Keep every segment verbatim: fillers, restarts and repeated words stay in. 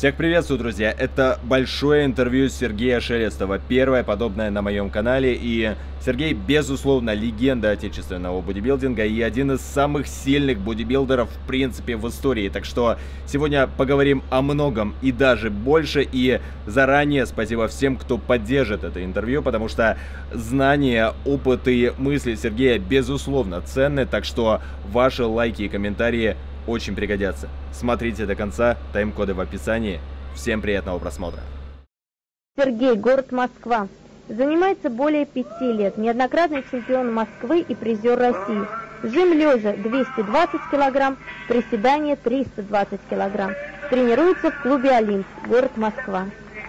Всех приветствую, друзья! Это большое интервью Сергея Шелестова, первое подобное на моем канале, и Сергей, безусловно, легенда отечественного бодибилдинга и один из самых сильных бодибилдеров, в принципе, в истории. Так что сегодня поговорим о многом и даже больше, и заранее спасибо всем, кто поддержит это интервью, потому что знания, опыт и мысли Сергея, безусловно, ценны, так что ваши лайки и комментарии очень пригодятся. Смотрите до конца, тайм-коды в описании. Всем приятного просмотра. Сергей, город Москва. Занимается более пяти лет. Неоднократный чемпион Москвы и призер России. Жим лежа двести двадцать килограмм, приседания триста двадцать килограмм. Тренируется в клубе Олимп, город Москва.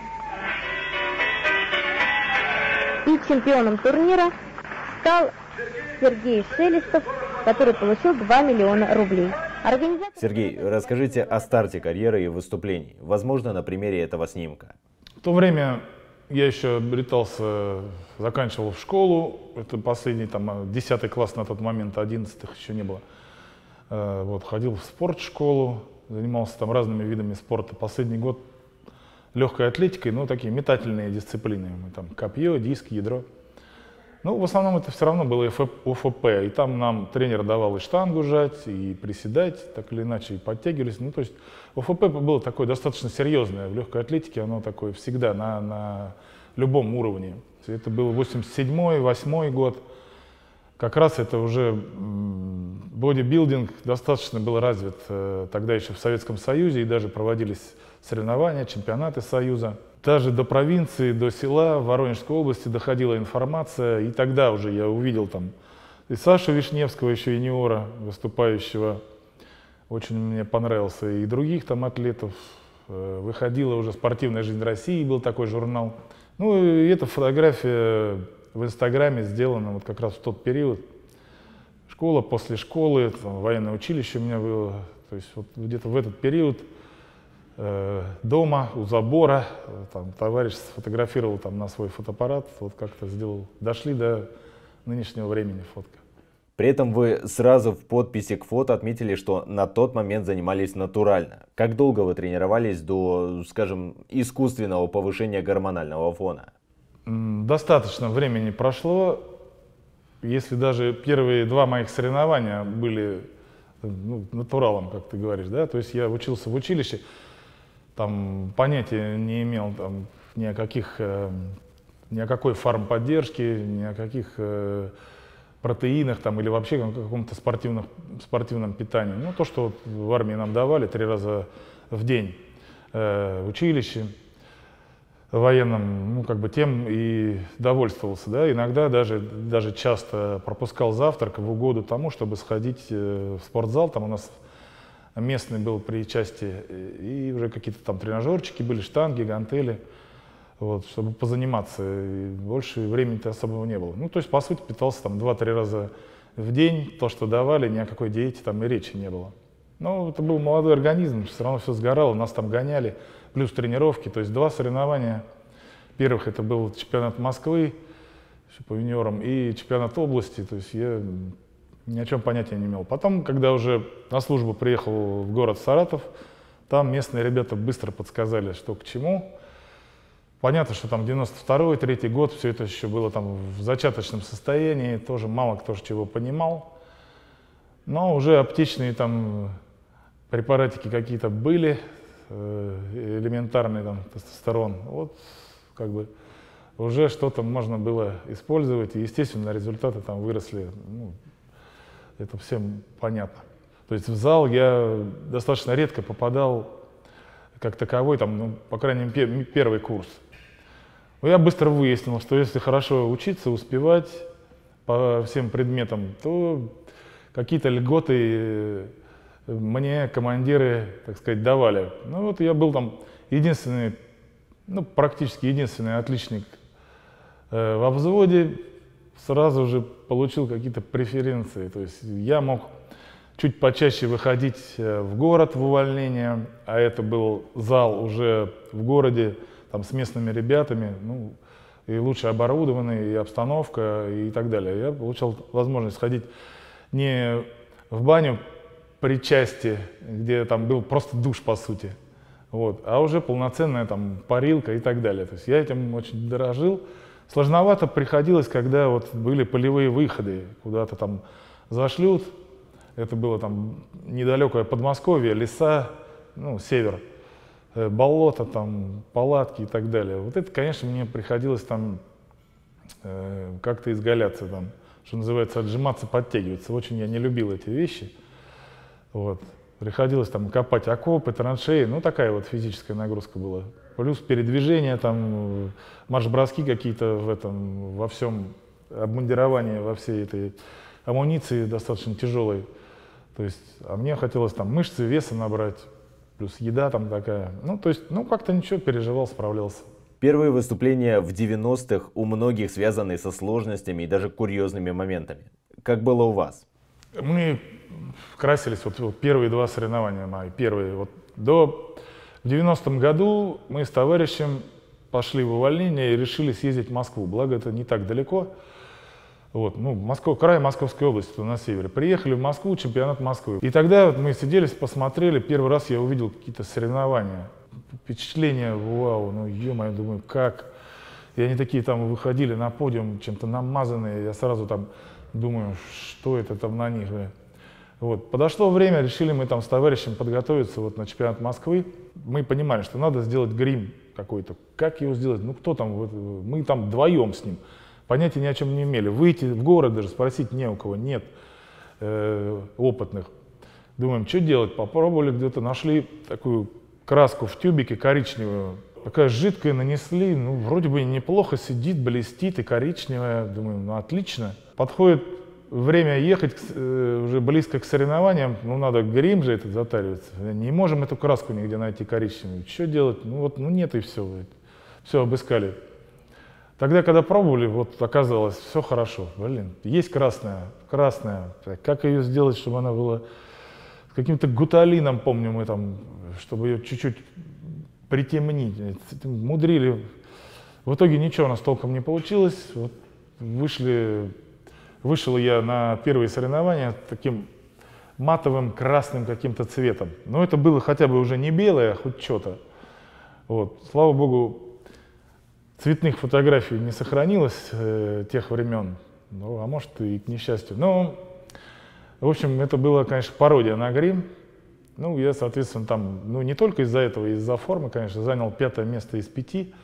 И чемпионом турнира стал Сергей Шелестов, который получил два миллиона рублей. Организатор... Сергей, расскажите о старте карьеры и выступлений, возможно, на примере этого снимка. В то время я еще обретался, заканчивал в школу, это последний, там, десятый класс на тот момент, одиннадцатых еще не было. Вот, ходил в спортшколу, занимался там разными видами спорта. Последний год легкой атлетикой, ну, такие метательные дисциплины, там, копье, диск, ядро. Ну, в основном это все равно было ОФП, и там нам тренер давал и штангу жать, и приседать, так или иначе, и подтягивались. Ну, то есть ОФП было такое достаточно серьезное, в легкой атлетике оно такое всегда, на, на любом уровне. Это был восемьдесят седьмой, восьмой год, как раз это уже бодибилдинг достаточно был развит тогда еще в Советском Союзе, и даже проводились соревнования, чемпионаты Союза. Даже до провинции, до села в Воронежской области доходила информация, и тогда уже я увидел там и Сашу Вишневского, еще юниора, выступающего, очень мне понравился, и других там атлетов. Выходила уже «Спортивная жизнь России», был такой журнал. Ну и эта фотография в Инстаграме сделана вот как раз в тот период. Школа после школы, там, военное училище у меня было, то есть вот где-то в этот период. Дома, у забора, там, товарищ сфотографировал там, на свой фотоаппарат, вот как-то сделал, дошли до нынешнего времени фотка. При этом вы сразу в подписи к фото отметили, что на тот момент занимались натурально. Как долго вы тренировались до, скажем, искусственного повышения гормонального фона? Достаточно времени прошло, если даже первые два моих соревнования были, ну, натуралом, как ты говоришь, да, то есть я учился в училище. Там понятия не имел там, ни о каких, э, ни о какой фармподдержке, ни о каких э, протеинах там, или вообще о каком-то спортивном, спортивном питании. Ну, то, что вот в армии нам давали три раза в день э, в училище военном, ну, как бы тем и довольствовался. Да? Иногда даже, даже часто пропускал завтрак в угоду тому, чтобы сходить э, в спортзал. Там у нас местный был при части, и уже какие-то там тренажерчики были, штанги, гантели, вот, чтобы позаниматься. И больше времени-то особого не было. Ну, то есть, по сути, питался там два-три раза в день, то, что давали, ни о какой диете там и речи не было. Но это был молодой организм, все равно все сгорало, нас там гоняли, плюс тренировки, то есть два соревнования. Первых это был чемпионат Москвы еще по юниорам и чемпионат области, то есть я ни о чем понятия не имел. Потом, когда уже на службу приехал в город Саратов, там местные ребята быстро подсказали, что к чему. Понятно, что там девяносто второй, третий год, все это еще было там в зачаточном состоянии, тоже мало кто чего понимал. Но уже аптечные там препаратики какие-то были, элементарный там тестостерон. Вот как бы уже что-то можно было использовать, и, естественно, результаты там выросли. Ну, это всем понятно. То есть в зал я достаточно редко попадал как таковой, там, ну, по крайней мере, первый курс. Но я быстро выяснил, что если хорошо учиться, успевать по всем предметам, то какие-то льготы мне командиры, так сказать, давали. Ну вот я был там единственный, ну практически единственный отличник э, во взводе, сразу же получил какие-то преференции. То есть я мог чуть почаще выходить в город в увольнение, а это был зал уже в городе, там с местными ребятами, ну, и лучше оборудованный, и обстановка, и так далее. Я получал возможность ходить не в баню при части, где там был просто душ, по сути, Вот, а уже полноценная там парилка и так далее. То есть я этим очень дорожил. Сложновато приходилось, когда вот были полевые выходы, куда-то там зашлют. Это было там недалекое Подмосковье, леса, ну, север, болото, там, палатки и так далее. Вот это, конечно, мне приходилось там э, как-то изгаляться, там, что называется, отжиматься, подтягиваться. Очень я не любил эти вещи. Вот. Приходилось там копать окопы, траншеи, ну, такая вот физическая нагрузка была. Плюс передвижение, там, марш-броски какие-то в этом, во всем обмундировании, во всей этой амуниции достаточно тяжелой. То есть, а мне хотелось там мышцы, веса набрать, плюс еда там такая. Ну, то есть, ну, как-то ничего, переживал, справлялся. Первые выступления в девяностых у многих связаны со сложностями и даже курьезными моментами. Как было у вас? Мы красились, вот, вот первые два соревнования мои, первые. Вот до, в девяностом году мы с товарищем пошли в увольнение и решили съездить в Москву. Благо, это не так далеко. Вот, ну, Москва, край Московской области, на севере. Приехали в Москву, чемпионат Москвы. И тогда вот мы сидели, посмотрели, первый раз я увидел какие-то соревнования. Впечатление, вау, ну, ё-моё, думаю, как? И они такие там выходили на подиум, чем-то намазанные. Я сразу там думаю, что это там на них. Вот. Подошло время, решили мы там с товарищем подготовиться вот на чемпионат Москвы. Мы понимали, что надо сделать грим какой-то. Как его сделать? Ну, кто там? Вот, мы там вдвоем с ним. Понятия ни о чем не имели. Выйти в город даже спросить не у кого, нет э, опытных. Думаем, что делать? Попробовали где-то, нашли такую краску в тюбике коричневую. Такая жидкая нанесли, ну, вроде бы неплохо сидит, блестит и коричневая. Думаю, ну, отлично. Подходит время ехать э, уже близко к соревнованиям, ну, надо грим же этот затариваться. Не можем эту краску нигде найти коричневую. Что делать? Ну, вот, ну, нет и все. Все обыскали. Тогда, когда пробовали, вот оказалось, все хорошо. Блин, есть красная, красная. Как ее сделать, чтобы она была с каким-то гуталином, помню, мы там, чтобы ее чуть-чуть притемнить. Мудрили. В итоге ничего у нас толком не получилось. Вот вышли, вышел я на первые соревнования таким матовым красным каким-то цветом. Но это было хотя бы уже не белое, а хоть что-то. Вот. Слава богу, цветных фотографий не сохранилось э, тех времен, ну, а может и к несчастью. Но, в общем, это была, конечно, пародия на грим. Ну, я, соответственно, там, ну, не только из-за этого, из-за формы, конечно, занял пятое место из пяти.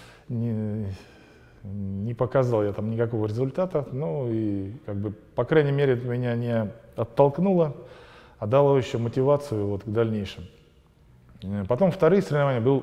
Не, не показал я там никакого результата, ну, и, как бы, по крайней мере, это меня не оттолкнуло, а дало еще мотивацию вот к дальнейшему. Потом вторые соревнования был...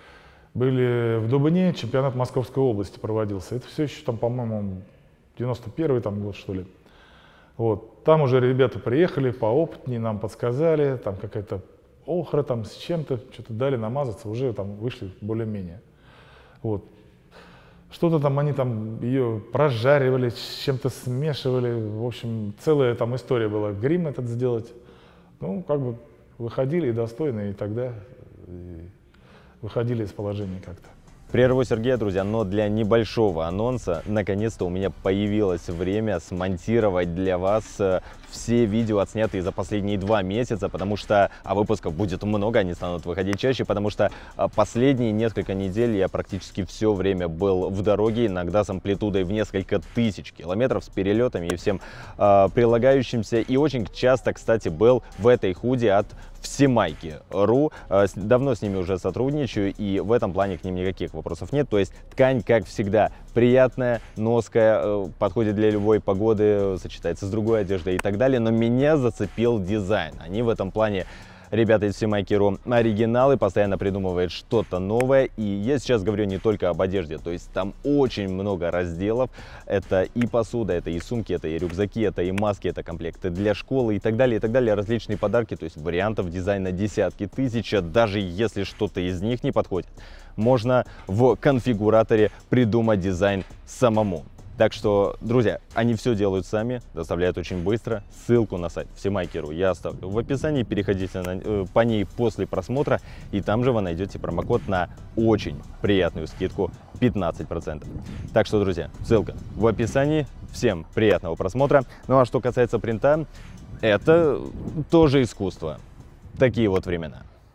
Были в Дубне, чемпионат Московской области проводился. Это все еще там, по-моему, девяносто первый там год, что ли. Вот. Там уже ребята приехали поопытнее, нам подсказали, там какая-то охра там с чем-то, что-то дали намазаться, уже там вышли более-менее. Вот. Что-то там они там ее прожаривали, с чем-то смешивали. В общем, целая там история была. Грим этот сделать. Ну, как бы выходили и достойно, и тогда... И... выходили из положения как-то. Прерву Сергея, друзья, но для небольшого анонса, наконец-то у меня появилось время смонтировать для вас все видео, отснятые за последние два месяца, потому что, а выпусков будет много, они станут выходить чаще, потому что последние несколько недель я практически все время был в дороге, иногда с амплитудой в несколько тысяч километров, с перелетами и всем э, прилагающимся, и очень часто, кстати, был в этой худи от Всемайки точка ру. Давно с ними уже сотрудничаю, и в этом плане к ним никаких вопросов нет. То есть ткань, как всегда, приятная, ноская, подходит для любой погоды, сочетается с другой одеждой и так далее. Но меня зацепил дизайн. Они в этом плане, ребята из Всемайки точка ру, оригиналы, постоянно придумывают что-то новое. И я сейчас говорю не только об одежде, то есть там очень много разделов. Это и посуда, это и сумки, это и рюкзаки, это и маски, это комплекты для школы и так далее, и так далее. Различные подарки, то есть вариантов дизайна десятки тысяч. Даже если что-то из них не подходит, можно в конфигураторе придумать дизайн самому. Так что, друзья, они все делают сами, доставляют очень быстро. Ссылку на сайт Всемайки точка ру я оставлю в описании. Переходите на, э, по ней после просмотра, и там же вы найдете промокод на очень приятную скидку пятнадцать процентов. Так что, друзья, ссылка в описании. Всем приятного просмотра. Ну а что касается принта, это тоже искусство. Такие вот времена.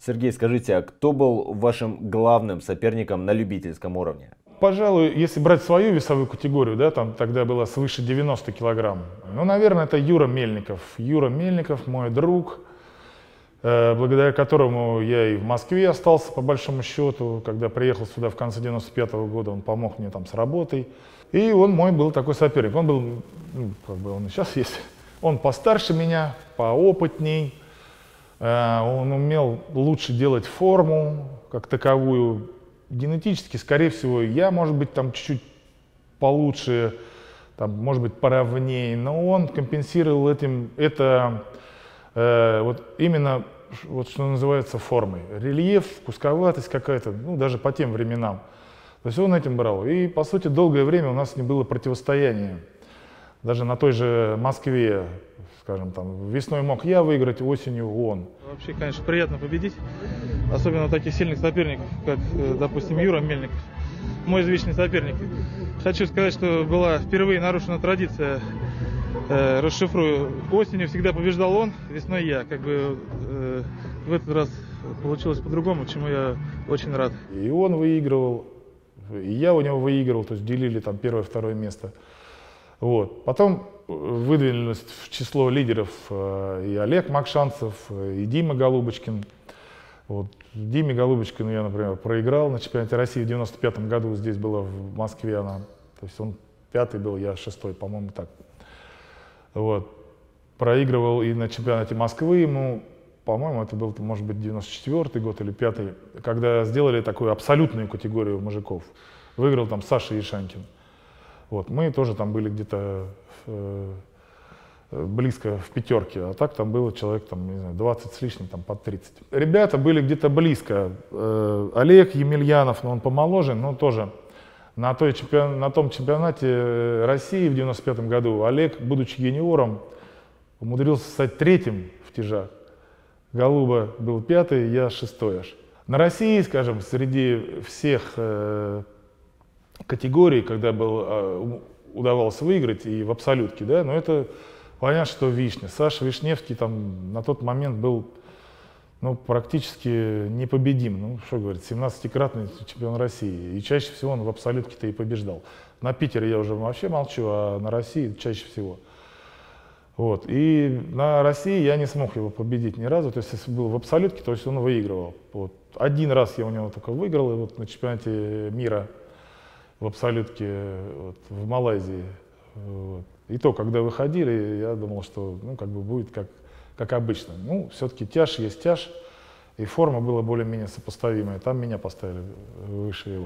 Сергей, скажите, а кто был вашим главным соперником на любительском уровне? Пожалуй, если брать свою весовую категорию, да, там тогда было свыше девяноста килограмм, ну, наверное, это Юра Мельников. Юра Мельников, мой друг, э, благодаря которому я и в Москве остался, по большому счету. Когда приехал сюда в конце девяносто пятого года, он помог мне там с работой. И он мой был такой соперник. Он был, ну, как бы он и сейчас есть, он постарше меня, поопытней. Э, он умел лучше делать форму как таковую. Генетически, скорее всего, я, может быть, там чуть-чуть получше, там, может быть, поровнее, но он компенсировал этим, это э, вот именно, вот, что называется, формой. Рельеф, кусковатость какая-то, ну, даже по тем временам. То есть он этим брал. И, по сути, долгое время у нас не было противостояния. Даже на той же Москве, скажем, там, весной мог я выиграть, осенью он. Вообще, конечно, приятно победить, особенно таких сильных соперников, как, допустим, Юра Мельников, мой извечный соперник. Хочу сказать, что была впервые нарушена традиция, э, расшифрую, осенью всегда побеждал он, весной я. Как бы э, в этот раз получилось по-другому, чему я очень рад. И он выигрывал, и я у него выигрывал, то есть делили там первое-второе место. Вот. Потом выдвинулись в число лидеров э, и Олег Макшанцев, и Дима Голубочкин. Вот. Диме Голубочкину я, например, проиграл на чемпионате России в девяносто пятом году, здесь была в Москве она. То есть он пятый был, я шестой, по-моему, так. Вот. Проигрывал и на чемпионате Москвы ему, по-моему, это был, может быть, девяносто четвёртый год или пятый, когда сделали такую абсолютную категорию мужиков. Выиграл там Саша Ишанькин. Вот, мы тоже там были где-то э, близко в пятерке, а так там было человек там, не знаю, двадцать с лишним, там под тридцать. Ребята были где-то близко. Э, Олег Емельянов, но он помоложе, но тоже на, той чемпион, на том чемпионате России в девяносто пятом году Олег, будучи юниором, умудрился стать третьим в тяжах. Голуба был пятый, я шестой аж. На России, скажем, среди всех э, категорий, когда был, э, удавалось выиграть и в абсолютке, да, но это понятно, что Вишня. Саша Вишневский там на тот момент был, ну, практически непобедим. Ну, что говорить, семнадцатикратный чемпион России. И чаще всего он в абсолютке-то и побеждал. На Питере я уже вообще молчу, а на России чаще всего. Вот. И на России я не смог его победить ни разу. То есть, если был в абсолютке, то есть он выигрывал. Вот. Один раз я у него только выиграл, и вот на чемпионате мира в абсолютке вот, в Малайзии. Вот. И то, когда выходили, я думал, что ну, как бы будет как, как обычно. Ну, все-таки тяж есть тяж, и форма была более-менее сопоставимая. Там меня поставили выше его.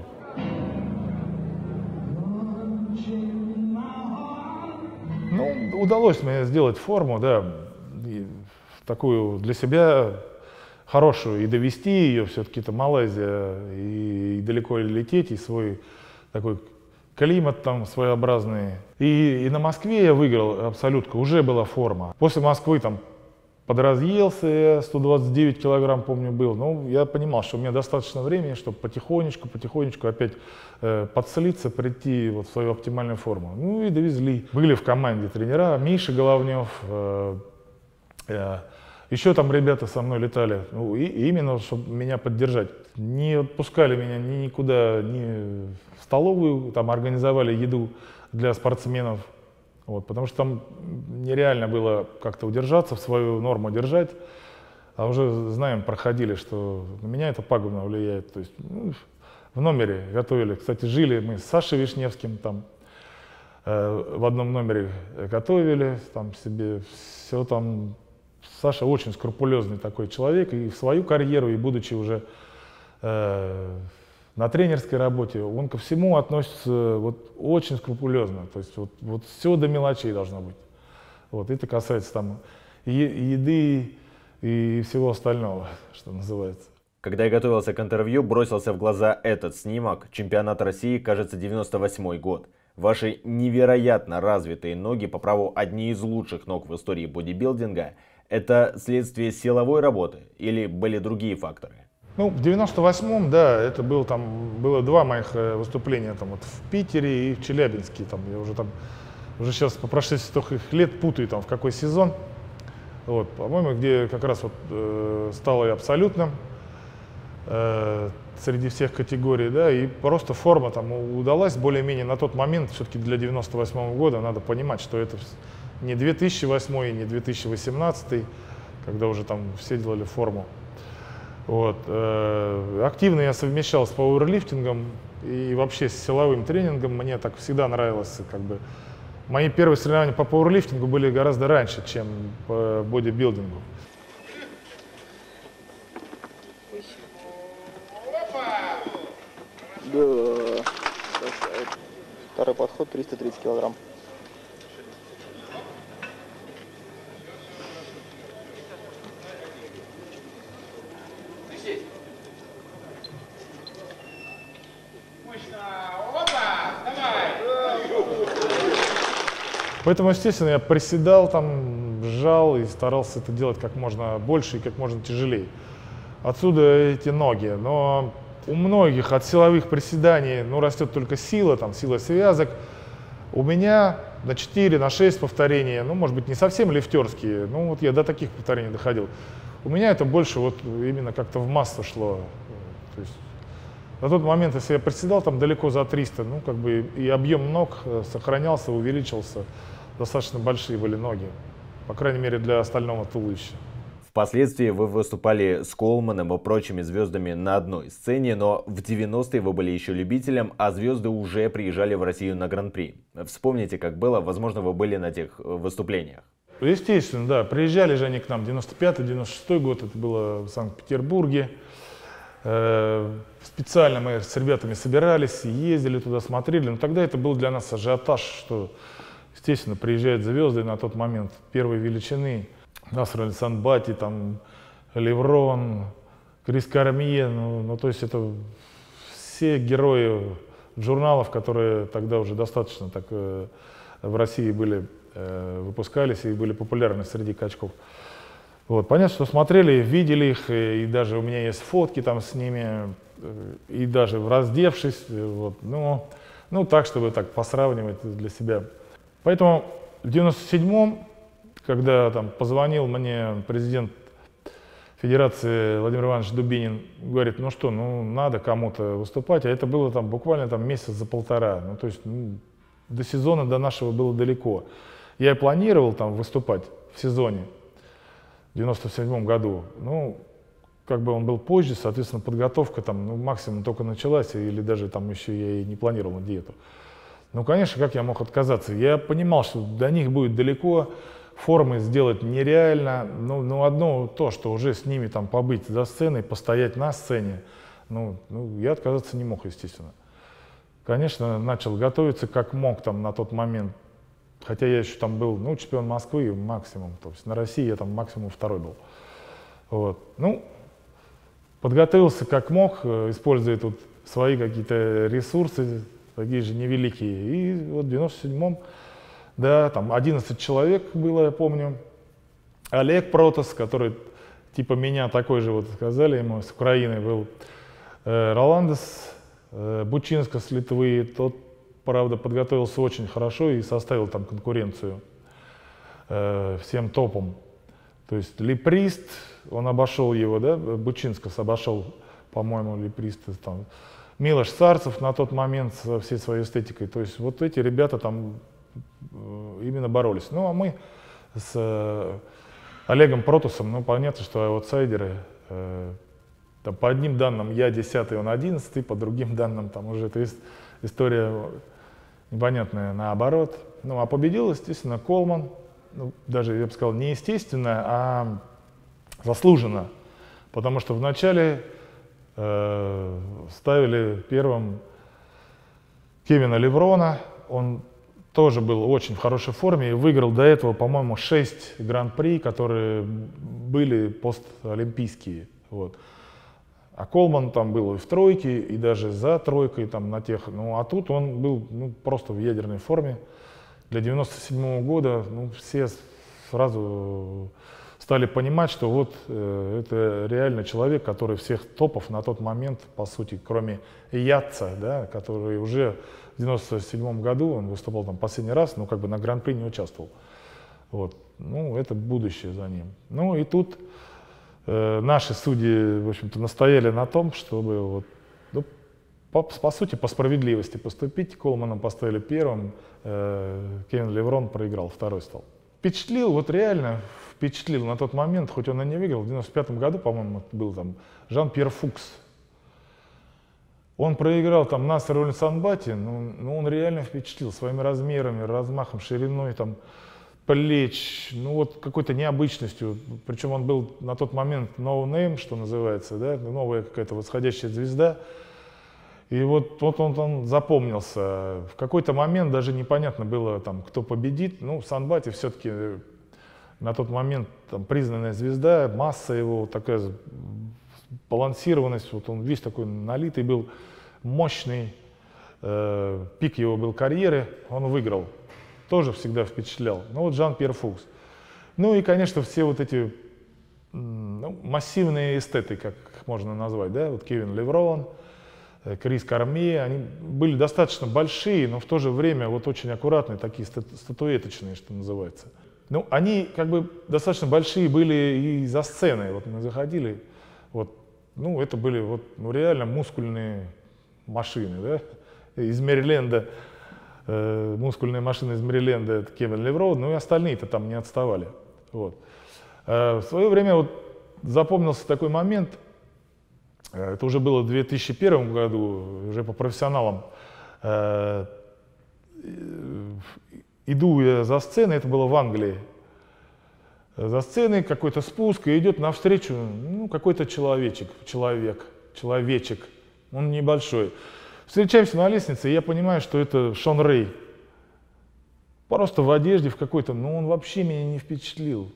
Ну, удалось мне сделать форму, да, и такую для себя хорошую, и довести ее, все-таки это Малайзия, и, и далеко лететь, и свой такой климат там своеобразный. И, и на Москве я выиграл абсолютно, уже была форма. После Москвы там подразъелся, я сто двадцать девять килограмм, помню, был. Ну, я понимал, что у меня достаточно времени, чтобы потихонечку, потихонечку опять э, подслиться, прийти вот в свою оптимальную форму. Ну и довезли. Были в команде тренера, Миша Головнев, э, э, еще там ребята со мной летали. Ну, и, и именно, чтобы меня поддержать. Не отпускали меня ни никуда, ни в столовую, там организовали еду для спортсменов. Вот, потому что там нереально было как-то удержаться, в свою норму держать. А уже знаем, проходили, что на меня это пагубно влияет. То есть ну, в номере готовили. Кстати, жили мы с Сашей Вишневским там э, в одном номере готовили там себе все там. Саша очень скрупулезный такой человек, и в свою карьеру, и будучи уже э, на тренерской работе, он ко всему относится вот, очень скрупулезно. То есть вот, вот все до мелочей должно быть. Вот, это касается там и еды и всего остального, что называется. Когда я готовился к интервью, бросился в глаза этот снимок. Чемпионат России, кажется, девяносто восьмой год. Ваши невероятно развитые ноги, по праву одни из лучших ног в истории бодибилдинга, это следствие силовой работы или были другие факторы? Ну, в девяносто восьмом, да, это был, там, было два моих выступления там, вот, в Питере и в Челябинске. Там, я уже, там, уже сейчас по прошествии стольких лет путаю, там, в какой сезон. Вот, по-моему, где как раз вот, э, стало и абсолютным. э, среди всех категорий, да, и просто форма там удалась более-менее на тот момент, все-таки для девяносто восьмого года надо понимать, что это не две тысячи восьмой, не две тысячи восемнадцатый, когда уже там все делали форму. Вот. Э, активно я совмещал с пауэрлифтингом и вообще с силовым тренингом. Мне так всегда нравилось. Как бы. Мои первые соревнования по пауэрлифтингу были гораздо раньше, чем по бодибилдингу. Да. Второй подход триста тридцать килограмм. Поэтому, естественно, я приседал, там, сжал и старался это делать как можно больше и как можно тяжелее. Отсюда эти ноги. Но у многих от силовых приседаний ну, растет только сила, там, сила связок. У меня на четыре, на шесть повторений, ну, может быть, не совсем лифтерские, ну, вот я до таких повторений доходил. У меня это больше вот именно как-то в массу шло. То есть, на тот момент, если я приседал там далеко за триста, ну, как бы и объем ног сохранялся, увеличился. Достаточно большие были ноги, по крайней мере, для остального туловища. Впоследствии вы выступали с Колманом и прочими звездами на одной сцене, но в девяностые вы были еще любителем, а звезды уже приезжали в Россию на Гран-при. Вспомните, как было, возможно, вы были на тех выступлениях. Естественно, да, приезжали же они к нам девяносто пятый, девяносто шестой год, это было в Санкт-Петербурге. Специально мы с ребятами собирались, ездили туда, смотрели, но тогда это был для нас ажиотаж, что, естественно, приезжают звезды на тот момент первой величины. Наср Аль-Санбати, там, Леврон, Крис Кармье, ну, ну, то есть это все герои журналов, которые тогда уже достаточно так э, в России были, э, выпускались и были популярны среди качков. Вот, понятно, что смотрели, видели их, и, и даже у меня есть фотки там с ними, и даже раздевшись, вот, ну, ну так, чтобы так посравнивать для себя. Поэтому в девяносто седьмом, когда там позвонил мне президент Федерации Владимир Иванович Дубинин, говорит, ну что, ну надо кому-то выступать, а это было там буквально там месяц за полтора, ну то есть ну, до сезона, до нашего было далеко. Я и планировал там выступать в сезоне в девяносто седьмом году, ну как бы он был позже, соответственно подготовка там ну, максимум только началась, или даже там еще я и не планировал на диету. Ну конечно, как я мог отказаться, я понимал, что до них будет далеко, формы сделать нереально, ну, ну одно то, что уже с ними там побыть за сценой, постоять на сцене, ну, ну я отказаться не мог, естественно. Конечно, начал готовиться как мог там на тот момент, хотя я еще там был, ну, чемпион Москвы максимум, то есть на России я там максимум второй был. Вот, ну, подготовился как мог, используя тут свои какие-то ресурсы, такие же невеликие, и вот в девяносто седьмом да, там одиннадцать человек было, я помню. Олег Протас, который типа меня такой же, вот сказали ему, с Украины был. Э, Роландес э, Бучинска с Литвы, тот, правда, подготовился очень хорошо и составил там конкуренцию э, всем топом. То есть Липрист, он обошел его, да, Бучинскас обошел, по-моему, Липриста там. Милош Сарцев на тот момент со всей своей эстетикой. То есть вот эти ребята там именно боролись. Ну, а мы с э, Олегом Протусом, ну, понятно, что аутсайдеры. Э, там, по одним данным я десятый, он одиннадцатый, по другим данным там уже это история непонятная наоборот. Ну, а победил, естественно, Колман. Ну, даже, я бы сказал, не естественно, а заслуженно. Потому что вначале э, ставили первым Кевина Леврона. Он тоже был очень в хорошей форме и выиграл до этого, по-моему, шесть гран-при, которые были постолимпийские. Вот. А Колман там был и в тройке, и даже за тройкой там на тех. Ну, а тут он был ну, просто в ядерной форме. Для девяносто седьмого года ну, все сразу стали понимать, что вот э, это реально человек, который всех топов на тот момент, по сути, кроме Ятца, да, который уже в девяносто седьмом году, он выступал там последний раз, но как бы на гран-при не участвовал. Вот. Ну, это будущее за ним. Ну и тут э, наши судьи, в общем-то, настояли на том, чтобы, вот, ну, по, по сути, по справедливости поступить. Колмана поставили первым, э, Кевин Леврон проиграл, второй стал. Впечатлил, вот реально впечатлил на тот момент, хоть он и не выиграл, в девяносто пятом году, по-моему, был там Жан-Пьер Фукс. Он проиграл там Насеру Эль-Санбати, но, но он реально впечатлил своими размерами, размахом, шириной там, плеч, ну вот какой-то необычностью. Причем он был на тот момент no name, что называется, да, новая какая-то восходящая звезда. И вот, вот он там запомнился. В какой-то момент даже непонятно было, там, кто победит. Ну, Санбати все-таки на тот момент там, признанная звезда, масса его, такая балансированность, вот он весь такой налитый был, мощный, э, пик его был карьеры, он выиграл, тоже всегда впечатлял. Ну вот Жан-Пьер Фукс. Ну и, конечно, все вот эти ну, массивные эстеты, как их можно назвать, да, вот Кевин Леврон, Крис Кармье, они были достаточно большие, но в то же время вот очень аккуратные, такие статуэточные, что называется. Ну, они как бы достаточно большие были и за сценой, вот мы заходили, вот, ну, это были вот, ну, реально мускульные машины, да, из Мэриленда, э, мускульные машины из Мэриленда, это Кевин Леврон, ну и остальные-то там не отставали, вот. Э, в свое время вот запомнился такой момент, это уже было в две тысячи первом году, уже по профессионалам, э, иду я за сценой, это было в Англии. За сценой какой-то спуск, и идет навстречу ну, какой-то человечек, человек, человечек, он небольшой. Встречаемся на лестнице, и я понимаю, что это Шон Рэй. Просто в одежде, в какой-то, ну он вообще меня не впечатлил.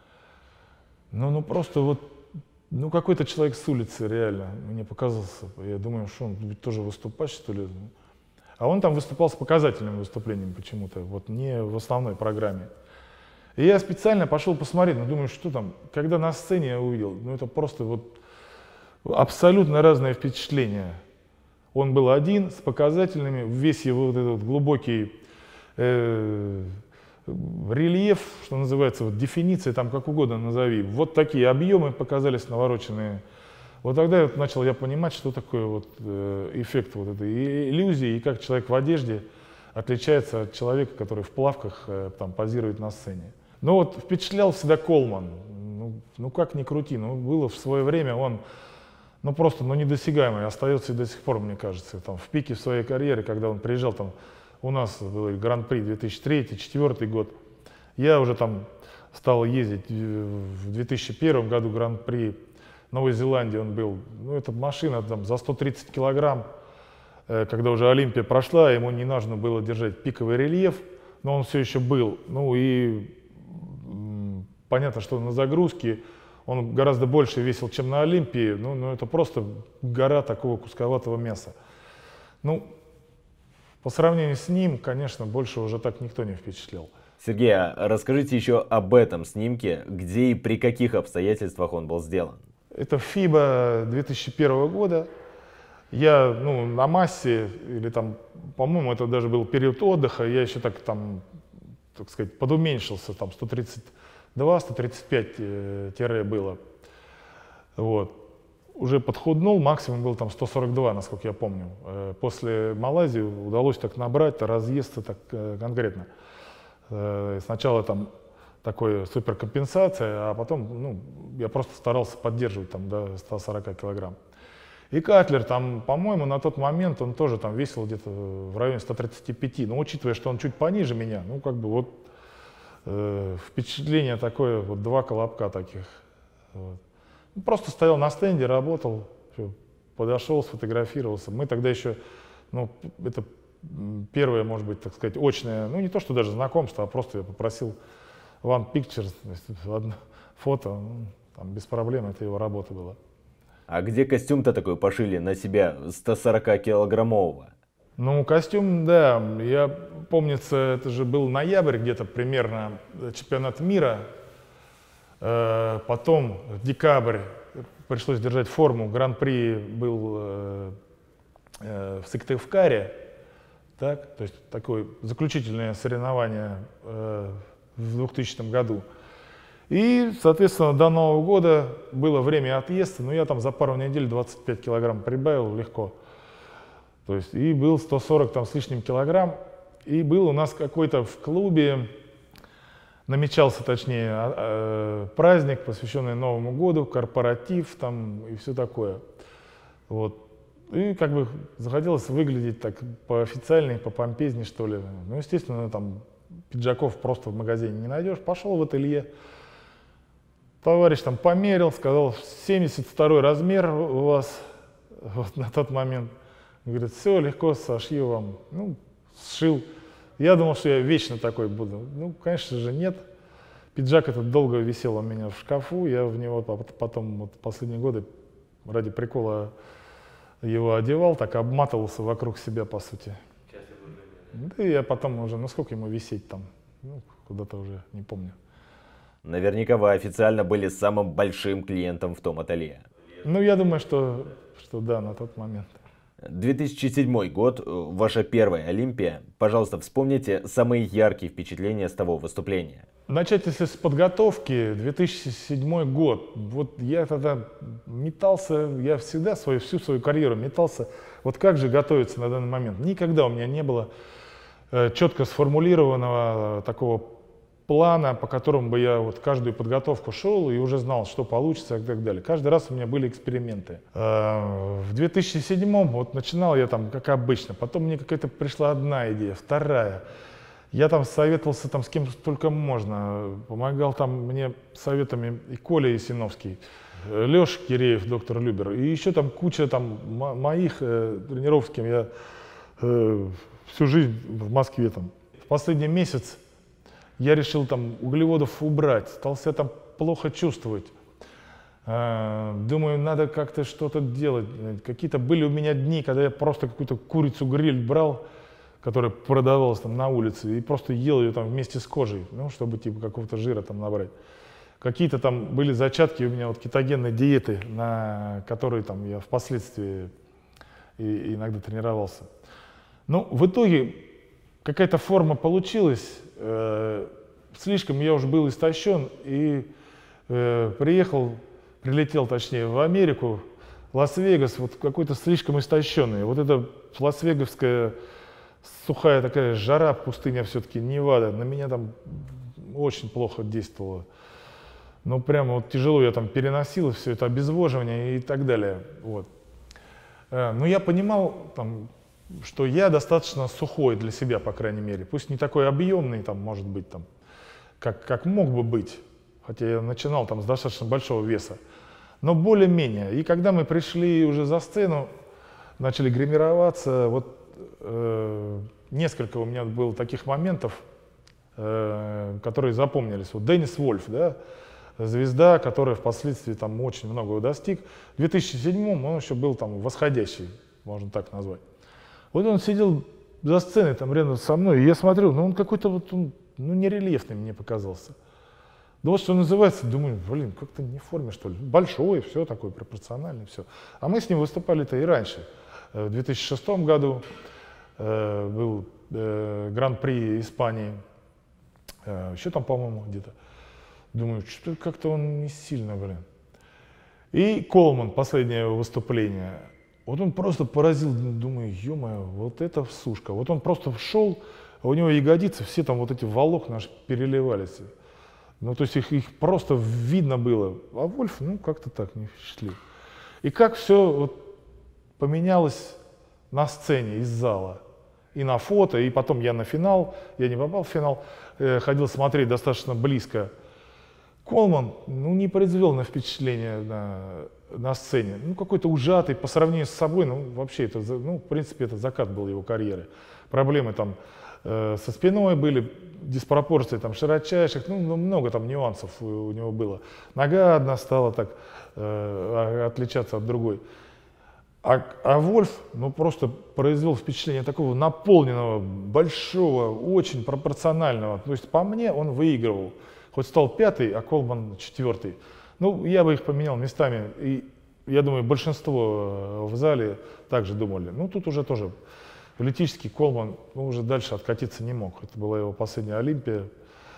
Ну, ну просто вот, ну какой-то человек с улицы реально мне показался. Я думаю, что он ведь тоже выступать, что ли. А он там выступал с показательным выступлением почему-то, вот не в основной программе. И я специально пошел посмотреть, ну думаю, что там, когда на сцене я увидел, ну это просто вот абсолютно разное впечатление. Он был один, с показательными, весь его вот этот глубокий э, рельеф, что называется, вот дефиниция, там как угодно назови, вот такие объемы показались навороченные. Вот тогда вот начал я понимать, что такое вот, э, эффект вот этой иллюзии, и как человек в одежде отличается от человека, который в плавках э, там, позирует на сцене. Ну вот впечатлял всегда Колман, ну, ну как ни крути, ну было в свое время он ну просто ну, недосягаемый, остается и до сих пор, мне кажется, там, в пике своей карьеры, когда он приезжал, там, у нас был Гран-при две тысячи третий — две тысячи четвёртый год, я уже там стал ездить в две тысячи первом году Гран-при Новой Зеландии он был, ну эта машина там за сто тридцать килограмм, э, когда уже Олимпия прошла, ему не нужно было держать пиковый рельеф, но он все еще был, ну и м, понятно, что на загрузке он гораздо больше весил, чем на Олимпии, ну, ну это просто гора такого кусковатого мяса. Ну, по сравнению с ним, конечно, больше уже так никто не впечатлил. Сергей, а расскажите еще об этом снимке, где и при каких обстоятельствах он был сделан? Это фиба две тысячи первого года. Я ну, на массе, или там, по-моему, это даже был период отдыха, я еще так там, так сказать, подуменьшился, там сто тридцать два — сто тридцать пять тире было. Вот. Уже подхуднул, максимум был там сто сорок два, насколько я помню. После Малайзии удалось так набрать, разъесться так конкретно. Сначала там такой суперкомпенсация, а потом ну, я просто старался поддерживать там до ста сорока килограмм. И Катлер там, по-моему, на тот момент он тоже там весил где-то в районе ста тридцати пяти, но учитывая, что он чуть пониже меня, ну как бы вот э, впечатление такое, вот два колобка таких. Вот. Ну, просто стоял на стенде, работал, все, подошел, сфотографировался. Мы тогда еще, ну это первое, может быть, так сказать, очное, ну не то, что даже знакомство, а просто я попросил One Pictures, одно фото, ну, там без проблем, это его работа была. А где костюм-то такой пошили на себя ста сорока килограммового? Ну, костюм, да, я, помнится, это же был ноябрь где-то примерно, чемпионат мира, э, потом декабрь, пришлось держать форму, гран-при был э, э, в Сыктывкаре, так, то есть такое заключительное соревнование э, в двухтысячном году. И, соответственно, до Нового года было время отъезда, но я там за пару недель двадцать пять килограмм прибавил легко. То есть и был сто сорок там с лишним килограмм. И был у нас какой-то в клубе, намечался, точнее, праздник, посвященный Новому году, корпоратив там и все такое. Вот. И как бы захотелось выглядеть так поофициальней, попомпезней, что ли. Ну, естественно, там пиджаков просто в магазине не найдешь. Пошел в ателье. Товарищ там померил, сказал, семьдесят второй размер у вас вот на тот момент. Говорит, все, легко сошью вам. Ну, сшил. Я думал, что я вечно такой буду. Ну, конечно же, нет. Пиджак этот долго висел у меня в шкафу. Я в него потом, вот, последние годы, ради прикола его одевал, так обматывался вокруг себя, по сути. Да и я потом уже, ну сколько ему висеть там, ну, куда-то уже не помню. Наверняка вы официально были самым большим клиентом в том ателье. Ну, я думаю, что, что да, на тот момент. две тысячи седьмой год, ваша первая Олимпия. Пожалуйста, вспомните самые яркие впечатления с того выступления. Начать, если с подготовки, две тысячи седьмой год. Вот я тогда метался, я всегда свою, всю свою карьеру метался. Вот как же готовиться на данный момент? Никогда у меня не было э, четко сформулированного э, такого плана, по которому бы я вот каждую подготовку шел и уже знал, что получится и так далее. Каждый раз у меня были эксперименты. В две тысячи седьмом вот начинал я там, как обычно, потом мне какая-то пришла одна идея, вторая. Я там советовался там с кем только можно, помогал там мне советами и Коля Ясиновский, Леша Киреев, доктор Любер, и еще там куча там моих э, тренеров, с кем я э, всю жизнь в Москве там. В последний месяц я решил там углеводов убрать, стал себя там плохо чувствовать. Думаю, надо как-то что-то делать. Какие-то были у меня дни, когда я просто какую-то курицу-гриль брал, которая продавалась там на улице, и просто ел ее там вместе с кожей, ну, чтобы типа какого-то жира там набрать. Какие-то там были зачатки у меня вот кетогенной диеты, на которой там я впоследствии и иногда тренировался. Ну, в итоге какая-то форма получилась. Слишком я уже был истощен и э, приехал, прилетел точнее в Америку, Лас-Вегас, вот какой-то слишком истощенный. Вот эта лас-веговская сухая такая жара, пустыня все-таки, Невада, на меня там очень плохо действовала. Ну прямо вот тяжело я там переносил все это обезвоживание и так далее. Вот. Но я понимал, там, что я достаточно сухой для себя, по крайней мере. Пусть не такой объемный, там, может быть, там, как, как мог бы быть, хотя я начинал там с достаточно большого веса, но более-менее. И когда мы пришли уже за сцену, начали гримироваться, вот э, несколько у меня было таких моментов, э, которые запомнились. Вот Деннис Вольф, да, звезда, которая впоследствии там очень многого достиг. В две тысячи седьмом он еще был там восходящий, можно так назвать. Вот он сидел за сценой там рядом со мной, и я смотрел, ну он какой-то вот, он, ну нерельефный мне показался. Да вот что называется, думаю, блин, как-то не в форме что ли, большой, все такое, пропорциональный, все. А мы с ним выступали-то и раньше. В две тысячи шестом году э, был э, Гран-при Испании, э, еще там, по-моему, где-то. Думаю, что как-то он не сильно, блин. И Колман, последнее выступление. Вот он просто поразил, думаю, ё-моё, вот это сушка. Вот он просто шел, а у него ягодицы, все там вот эти волокна аж переливались. Ну, то есть их, их просто видно было. А Вольф, ну, как-то так не впечатлил. И как все вот поменялось на сцене из зала. И на фото, и потом я на финал, я не попал в финал, э, ходил смотреть достаточно близко. Колман, ну, не произвел на впечатление на, на сцене. Ну, какой-то ужатый по сравнению с собой, ну, вообще, это, ну, в принципе, это закат был его карьеры. Проблемы там э, со спиной были, диспропорции там широчайших, ну, много там нюансов у, у него было. Нога одна стала так э, отличаться от другой. А, а Вольф, ну, просто произвел впечатление такого наполненного, большого, очень пропорционального. То есть, по мне, он выигрывал. Хоть стал пятый, а Колман четвертый. Ну, я бы их поменял местами. И я думаю, большинство в зале также думали. Ну, тут уже тоже политический Колман, ну, уже дальше откатиться не мог. Это была его последняя Олимпия.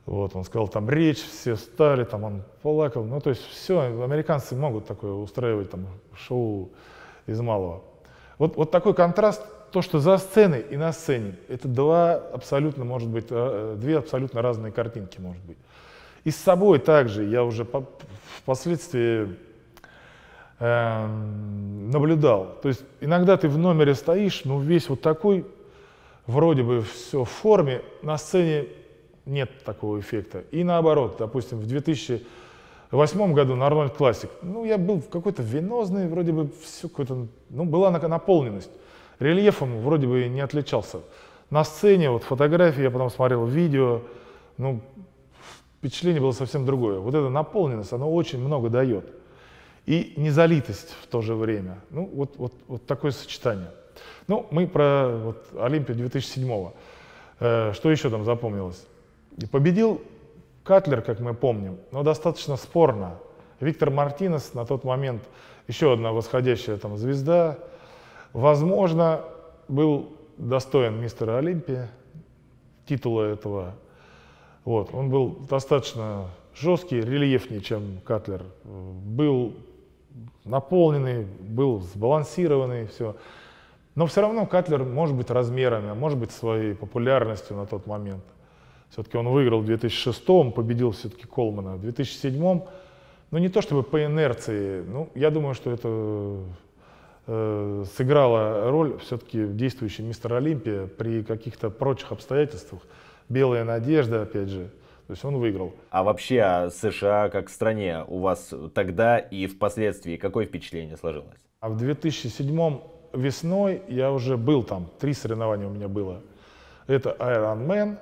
Вот, он сказал там речь, все встали, там он плакал. Ну, то есть все, американцы могут такое устраивать, там, шоу из малого. Вот, вот такой контраст, то, что за сценой и на сцене, это два абсолютно, может быть, две абсолютно разные картинки, может быть. И с собой также я уже по, впоследствии э, наблюдал. То есть иногда ты в номере стоишь, ну, весь вот такой, вроде бы все в форме, на сцене нет такого эффекта. И наоборот, допустим, в две тысячи восьмом году на Арнольд Классик, ну, я был какой-то венозный, вроде бы все какой-то, ну, была наполненность. Рельефом вроде бы не отличался. На сцене, вот фотографии, я потом смотрел видео, ну, впечатление было совсем другое. Вот эта наполненность, она очень много дает. И незалитость в то же время. Ну, вот, вот, вот такое сочетание. Ну, мы про вот, Олимпию две тысячи седьмого. Э, что еще там запомнилось? И победил Катлер, как мы помним, но достаточно спорно. Виктор Мартинес на тот момент, еще одна восходящая там звезда, возможно, был достоин мистера Олимпия, титула этого. Вот, он был достаточно жесткий, рельефнее, чем Катлер. Был наполненный, был сбалансированный, все. Но все равно Катлер может быть размерами, а может быть своей популярностью на тот момент. Все-таки он выиграл в две тысячи шестом, победил все-таки Колмана в две тысячи седьмом. Но не то чтобы по инерции, ну, я думаю, что это э, сыграло роль все-таки действующий мистер Олимпия при каких-то прочих обстоятельствах. Белая надежда, опять же, то есть он выиграл. А вообще о США как стране у вас тогда и впоследствии какое впечатление сложилось? А в две тысячи седьмом весной я уже был там, три соревнования у меня было. Это Ironman,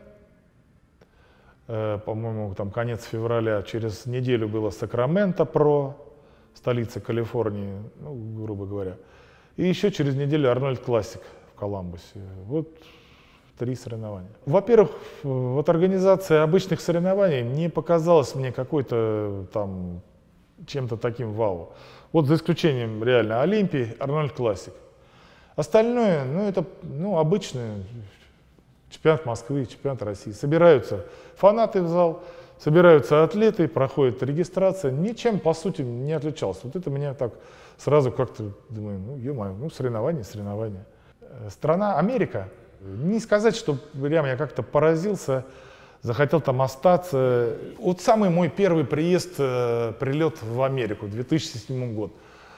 э, по-моему, там конец февраля, через неделю было Сакраменто Про, столица Калифорнии, ну, грубо говоря. И еще через неделю Арнольд Классик в Коламбусе. Вот три соревнования. Во-первых, вот организация обычных соревнований не показалась мне какой-то там чем-то таким вау. Вот за исключением реально Олимпии, Арнольд Классик. Остальное, ну это ну, обычное, чемпионат Москвы, чемпионат России. Собираются фанаты в зал, собираются атлеты, проходит регистрация. Ничем, по сути, не отличался. Вот это меня так сразу как-то, думаю, ну, ё-моё, ну, соревнования, соревнования. Страна Америка. Не сказать, что прям я как-то поразился, захотел там остаться. Вот самый мой первый приезд, прилет в Америку, две тысячи седьмой год.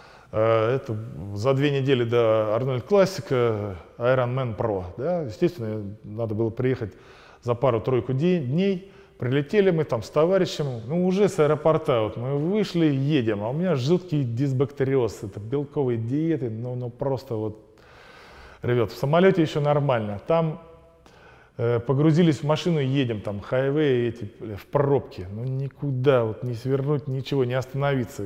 Это за две недели до Арнольд Классика, Ironman Pro. Да? Естественно, надо было приехать за пару-тройку дней. Прилетели мы там с товарищем, ну уже с аэропорта, вот мы вышли, едем, а у меня жуткий дисбактериоз, это белковые диеты, ну, ну просто вот ребят, в самолете еще нормально. Там э, погрузились в машину, едем, там хайвей эти, бля, в пробке. Ну никуда, вот не свернуть, ничего, не остановиться.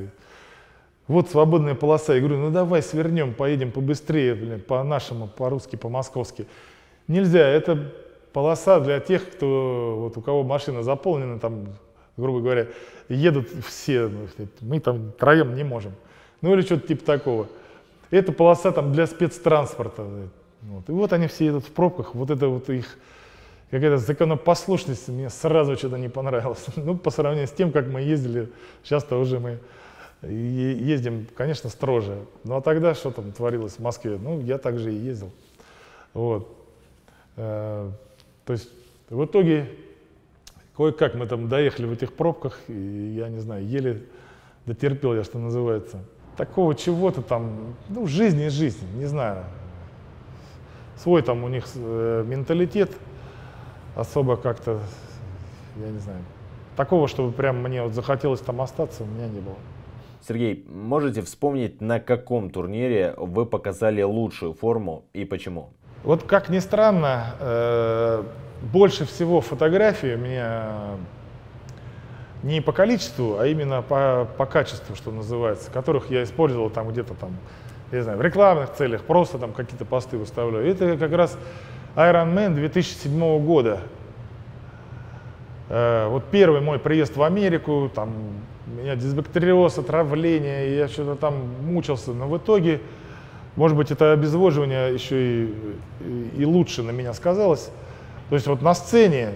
Вот свободная полоса. Я говорю, ну давай свернем, поедем побыстрее, блин, по-нашему, по-русски, по-московски. Нельзя, это полоса для тех, кто, вот, у кого машина заполнена, там, грубо говоря, едут все. Мы там троем не можем. Ну или что-то типа такого. Это полоса там для спецтранспорта. Вот. И вот они все едут в пробках. Вот это вот их какая-то законопослушность мне сразу что-то не понравилось. Ну, по сравнению с тем, как мы ездили, сейчас-то уже мы ездим, конечно, строже. Ну, а тогда что там творилось в Москве? Ну, я также и ездил. Вот. То есть, в итоге, кое-как мы там доехали в этих пробках, и, я не знаю, еле дотерпел я, что называется. Такого чего-то там, ну, жизнь и жизнь, не знаю. Свой там у них э, менталитет особо как-то, я не знаю. Такого, чтобы прям мне вот захотелось там остаться, у меня не было. Сергей, можете вспомнить, на каком турнире вы показали лучшую форму и почему? Вот как ни странно, э, больше всего фотографий у меня не по количеству, а именно по, по качеству, что называется, которых я использовал там где-то там, я не знаю, в рекламных целях, просто там какие-то посты выставляю. Это как раз Ironman две тысячи седьмого года. Э, вот первый мой приезд в Америку, там у меня дисбактериоз, отравление, я что-то там мучился, но в итоге, может быть, это обезвоживание еще и, и, и лучше на меня сказалось. То есть вот на сцене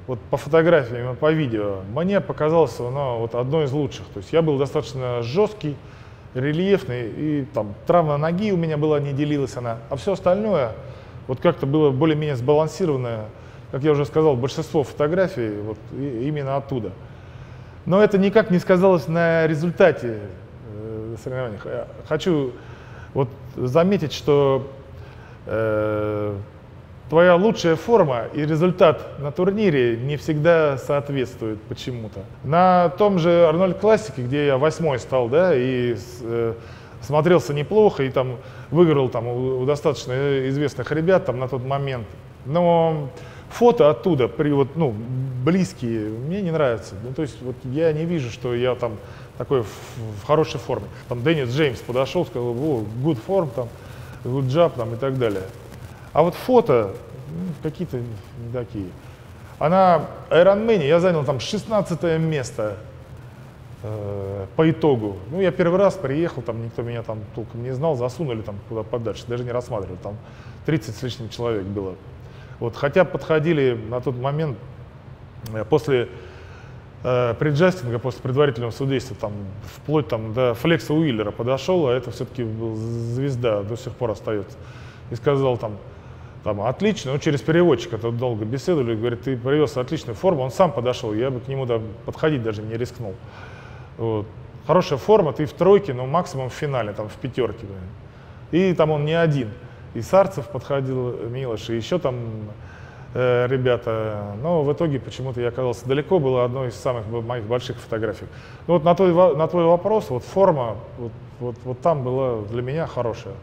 вот по фотографиям и по видео, мне показалось оно вот одно из лучших. То есть я был достаточно жесткий, рельефный, и там травма ноги у меня была, не делилась она. А все остальное вот как-то было более-менее сбалансированное. Как я уже сказал, большинство фотографий вот именно оттуда. Но это никак не сказалось на результате э, соревнований. Хочу вот заметить, что э, твоя лучшая форма и результат на турнире не всегда соответствуют почему-то. На том же Арнольд Классике, где я восьмой стал, да, и э, смотрелся неплохо, и там выиграл там, у, у достаточно известных ребят там, на тот момент. Но фото оттуда, при, вот, ну, близкие, мне не нравятся. Ну, то есть вот, я не вижу, что я там такой в, в хорошей форме. Там Деннис Джеймс подошел, сказал, о, good form, там, good job там, и так далее. А вот фото ну, какие-то не такие. А на Ironman я занял там шестнадцатое место э, по итогу. Ну, я первый раз приехал, там никто меня там толком не знал, засунули там куда подальше, даже не рассматривали, там тридцать с лишним человек было. Вот, хотя подходили на тот момент, э, после э, преджастинга, после предварительного судейства, там, вплоть там, до Флекса Уиллера подошел, а это все-таки был звезда, до сих пор остается, и сказал там, Там, отлично, ну, через переводчика тут долго беседовали, говорит, ты привез отличную форму, он сам подошел, я бы к нему там подходить даже не рискнул. Вот. Хорошая форма, ты в тройке, но максимум в финале, там в пятерке. И там он не один. И Сарцев подходил, Милош, и еще там э, ребята. Но в итоге почему-то я оказался далеко, было одной из самых моих больших фотографий. Ну, вот на твой, на твой вопрос, вот форма, вот, вот, вот там была для меня хорошая.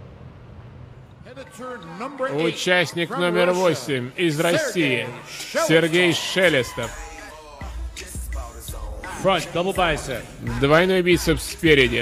Участник номер восемь из России, Сергей Шелестов. Front, double bicep. Двойной бицепс спереди.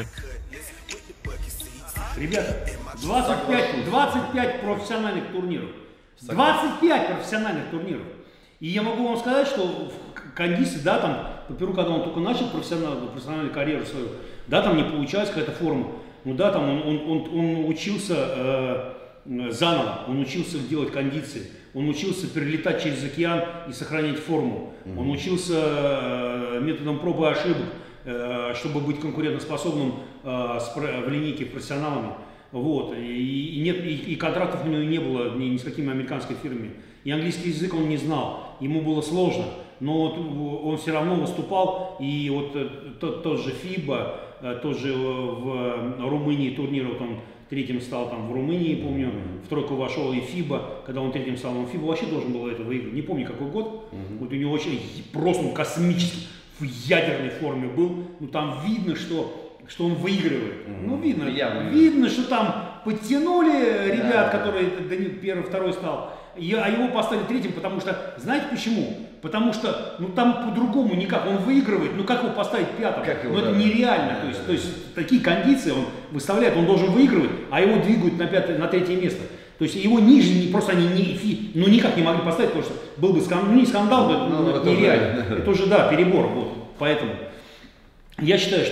Ребята, двадцать пять, двадцать пять профессиональных турниров. двадцать пять профессиональных турниров. И я могу вам сказать, что в кондиции, да, там, по Перу, когда он только начал профессиональную, профессиональную карьеру свою, да, там не получалась какая-то форма. Ну да, там он, он, он, он учился э, заново, он учился делать кондиции, он учился перелетать через океан и сохранять форму. Mm-hmm. Он учился э, методом проб и ошибок, э, чтобы быть конкурентоспособным э, с, в линейке профессионалами. Вот. И, и, нет, и, и контрактов у него не было ни, ни с какими американской фирмами. И английский язык он не знал, ему было сложно, но вот он все равно выступал. И вот тот, тот же ФИБА, тот же в Румынии турнир, вот он третьим стал там в Румынии, помню, в тройку вошел и ФИБА, когда он третьим стал, он ФИБА вообще должен был это выиграть, не помню какой год, uh-huh. Вот у него очень просто он космический, в ядерной форме был, ну там видно, что, что он выигрывает, uh-huh. Ну видно, Я видно, что там подтянули ребят, yeah. которые первый, второй стал, а его поставили третьим, потому что, знаете почему? Потому что, ну там по-другому никак, он выигрывает, ну как его поставить пятым? Его, ну это да, нереально, да, то, есть, да. то есть такие кондиции он выставляет, он должен выигрывать, а его двигают на, пятое, на третье место. То есть его ниже, просто они не, ну, никак не могли поставить, потому что был бы скандал, ну не скандал, но ну, это нереально, уже, это уже, да, перебор, вот, поэтому я считаю,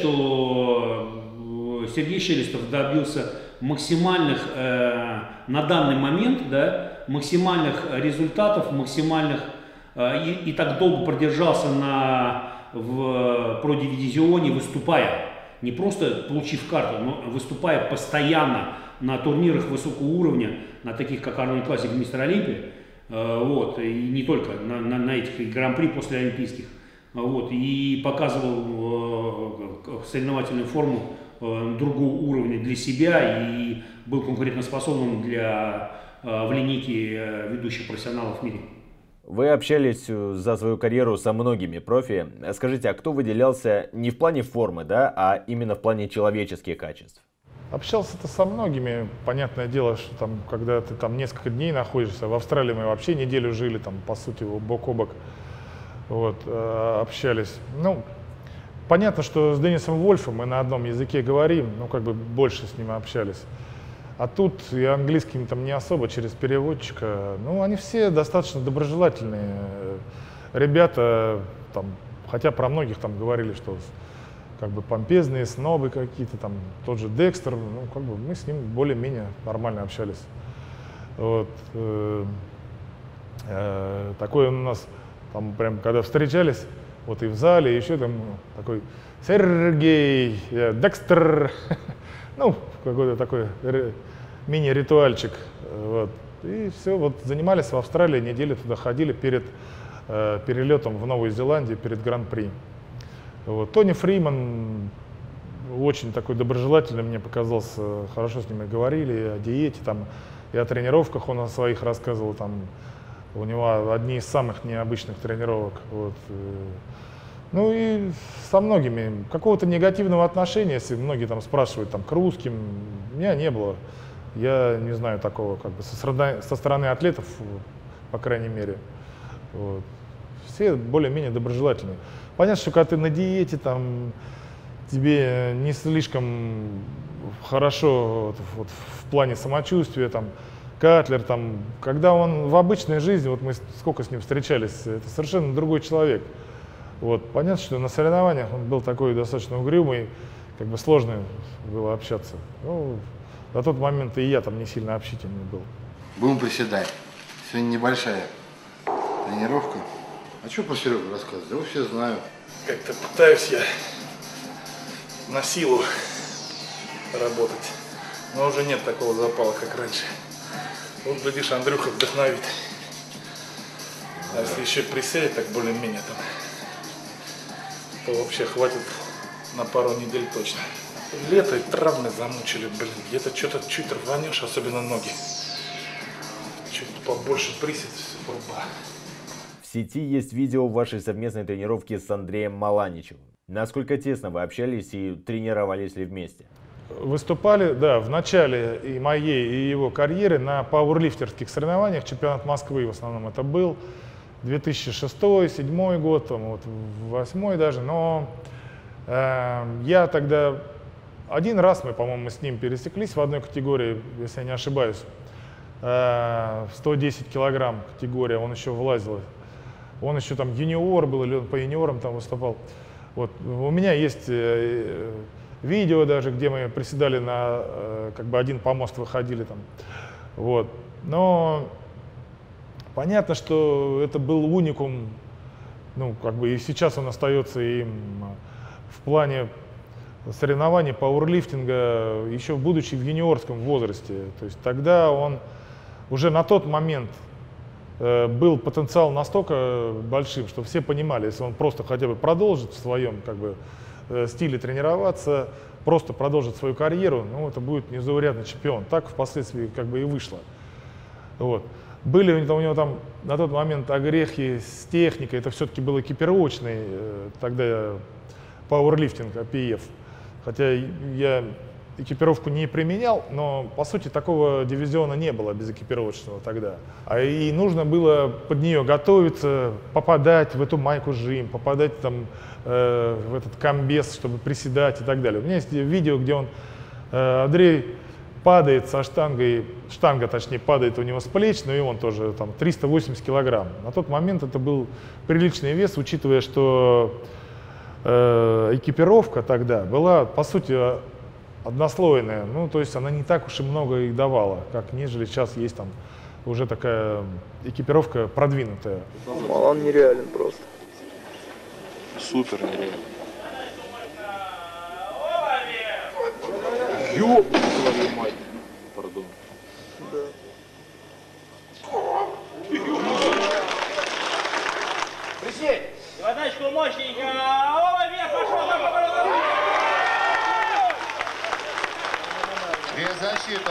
что Сергей Шелестов добился максимальных, э, на данный момент, да, максимальных результатов, максимальных И, и так долго продержался на, в продивизионе, выступая, не просто получив карту, но выступая постоянно на турнирах высокого уровня, на таких как Арнольд Классик и Мистер Олимпия, вот, и не только на, на, на этих гран-при после олимпийских, вот, и показывал соревновательную форму другого уровня для себя и был конкурентоспособным для, в линейке ведущих профессионалов в мире. Вы общались за свою карьеру со многими профи. Скажите, а кто выделялся не в плане формы, да, а именно в плане человеческих качеств? Общался-то со многими. Понятное дело, что там, когда ты там несколько дней находишься, в Австралии мы вообще неделю жили, там, по сути, бок о бок, вот, общались. Ну, понятно, что с Деннисом Вольфом мы на одном языке говорим, ну, как бы больше с ним общались. А тут и английским там не особо, через переводчика. Ну, они все достаточно доброжелательные ребята, там, хотя про многих там говорили, что как бы помпезные, снобы какие-то, там, тот же Декстер, ну, как бы мы с ним более-менее нормально общались. Вот. Такой он у нас Там прям, когда встречались, вот и в зале, еще там такой Сергей, я, Декстер, ну, какой-то такой мини-ритуальчик. Вот. И все, вот занимались в Австралии, неделю туда ходили перед э, перелетом в Новую Зеландию, перед Гран-при. Вот. Тони Фриман очень такой доброжелательный, мне показался, хорошо с ними говорили и о диете, там, и о тренировках он о своих рассказывал, там, у него одни из самых необычных тренировок. Вот. Ну и со многими. Какого-то негативного отношения, если многие там спрашивают там, к русским, у меня не было. Я не знаю такого как бы со стороны, со стороны атлетов, по крайней мере. Вот. Все более-менее доброжелательные. Понятно, что когда ты на диете, там, тебе не слишком хорошо вот, вот, в плане самочувствия, там, Катлер, там, когда он в обычной жизни, вот мы сколько с ним встречались, это совершенно другой человек. Вот, понятно, что на соревнованиях он был такой достаточно угрюмый, как бы сложно было общаться. Ну, на тот момент и я там не сильно общительный был. Будем приседать. Сегодня небольшая тренировка. А что про Серегу рассказывать? Я все знаю. Как-то пытаюсь я на силу работать, но уже нет такого запала, как раньше. Вот, глядишь, Андрюха вдохновит. А если еще присядет так более-менее, там, то вообще хватит на пару недель точно. Лето и травмы замучили, блин. Где-то что-то чуть рванешь, особенно ноги. Чуть побольше присед, труба. В сети есть видео вашей совместной тренировки с Андреем Маланичевым. Насколько тесно вы общались и тренировались ли вместе? Выступали, да, в начале и моей, и его карьеры на пауэрлифтерских соревнованиях. Чемпионат Москвы в основном это был. две тысячи шестой, две тысячи седьмой год, там, вот, восьмой даже. Но э, я тогда... Один раз мы, по-моему, с ним пересеклись в одной категории, если я не ошибаюсь. Э, сто десять килограмм категория, он еще влазил. Он еще там юниор был, или он по юниорам там выступал. Вот. У меня есть э, видео даже, где мы приседали на, э, как бы один помост выходили там. Вот. Но понятно, что это был уникум, ну, как бы и сейчас он остается им в плане соревнований пауэрлифтинга, еще будучи в юниорском возрасте. То есть тогда он уже на тот момент э, был потенциал настолько большим, что все понимали, если он просто хотя бы продолжит в своем как бы, э, стиле тренироваться, просто продолжит свою карьеру, ну, это будет незаурядный чемпион. Так впоследствии как бы и вышло. Вот. Были у него, у него там на тот момент огрехи с техникой, это все-таки был экипировочный, э, тогда пауэрлифтинг, эй пи эф. Хотя я экипировку не применял, но по сути такого дивизиона не было без экипировочного тогда. А и нужно было под нее готовиться, попадать в эту майку жим, попадать там э, в этот комбез, чтобы приседать и так далее. У меня есть видео, где он, э, Андрей падает со штангой, штанга точнее падает у него с плеч, но и он тоже там триста восемьдесят килограмм. На тот момент это был приличный вес, учитывая, что экипировка тогда была, по сути, однослойная, ну, то есть она не так уж и много и давала, как нежели сейчас есть там уже такая экипировка продвинутая. Малан нереален просто. Супер нереален. Ёп, твою мать. Пардон. Да. Присядь! Подачку мощненько! Оба вверх, пошел! Без защиты.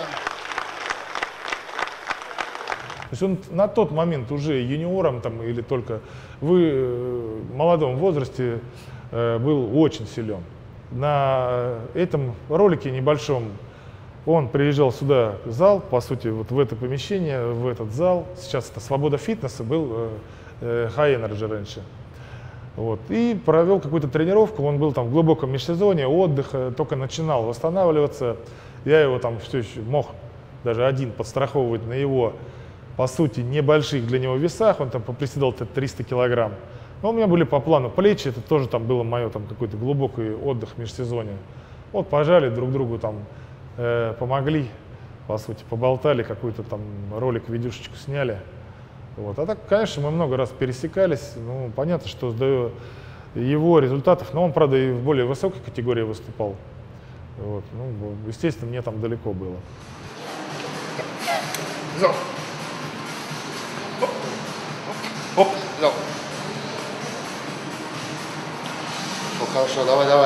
То есть он на тот момент уже юниором там, или только в э, молодом возрасте э, был очень силен. На этом ролике небольшом он приезжал сюда в зал, по сути, вот в это помещение, в этот зал. Сейчас это Свобода фитнеса, был э, э, High Energy раньше. Вот. И провел какую-то тренировку, он был там в глубоком межсезонье, отдыха, только начинал восстанавливаться. Я его там все еще мог даже один подстраховывать на его, по сути, небольших для него весах, он там поприседал триста килограмм. Но у меня были по плану плечи, это тоже там было мое там какой-то глубокий отдых в межсезонье. Вот пожали друг другу там, э, помогли, по сути, поболтали, какой-то там ролик, видюшечку сняли. Вот. А так, конечно, мы много раз пересекались. Ну, понятно, что до его результатов, но он, правда, и в более высокой категории выступал. Вот. Ну, естественно, мне там далеко было. Зал. Оп, оп, зал. Ну, хорошо, давай, давай.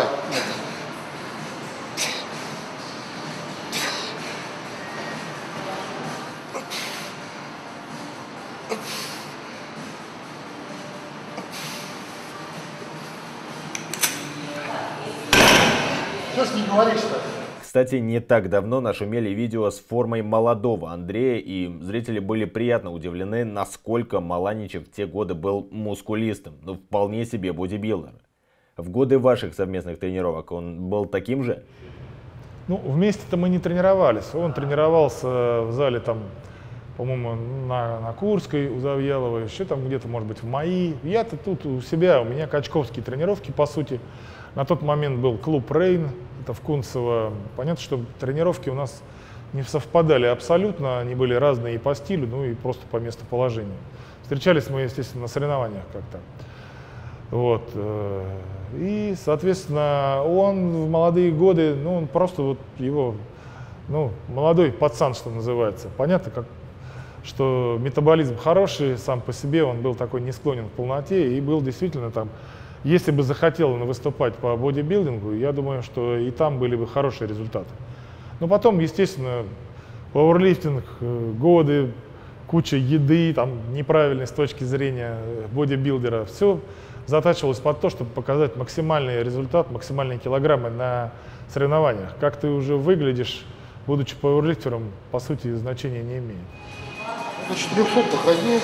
Что ж не говоришь-то? Кстати, не так давно нашумели видео с формой молодого Андрея, и зрители были приятно удивлены, насколько Маланичев в те годы был мускулистым, ну вполне себе бодибилдер. В годы ваших совместных тренировок он был таким же? Ну, вместе-то мы не тренировались. Он тренировался в зале там, по-моему, на, на Курской у Завьялова, еще там где-то, может быть, в МАИ. Я-то тут у себя, у меня качковские тренировки, по сути. На тот момент был клуб «Рейн», это в Кунцево. Понятно, что тренировки у нас не совпадали абсолютно, они были разные и по стилю, ну и просто по местоположению. Встречались мы, естественно, на соревнованиях как-то. Вот. И, соответственно, он в молодые годы, ну, он просто вот его, ну, молодой пацан, что называется. Понятно, как, что метаболизм хороший сам по себе, он был такой не склонен к полноте и был действительно там, если бы захотел он выступать по бодибилдингу, я думаю, что и там были бы хорошие результаты. Но потом, естественно, пауэрлифтинг, годы, куча еды, там, неправильной с точки зрения бодибилдера, все затачивалось под то, чтобы показать максимальный результат, максимальные килограммы на соревнованиях. Как ты уже выглядишь, будучи пауэрлифтером, по сути, значения не имеет. Значит, трехсот ходи.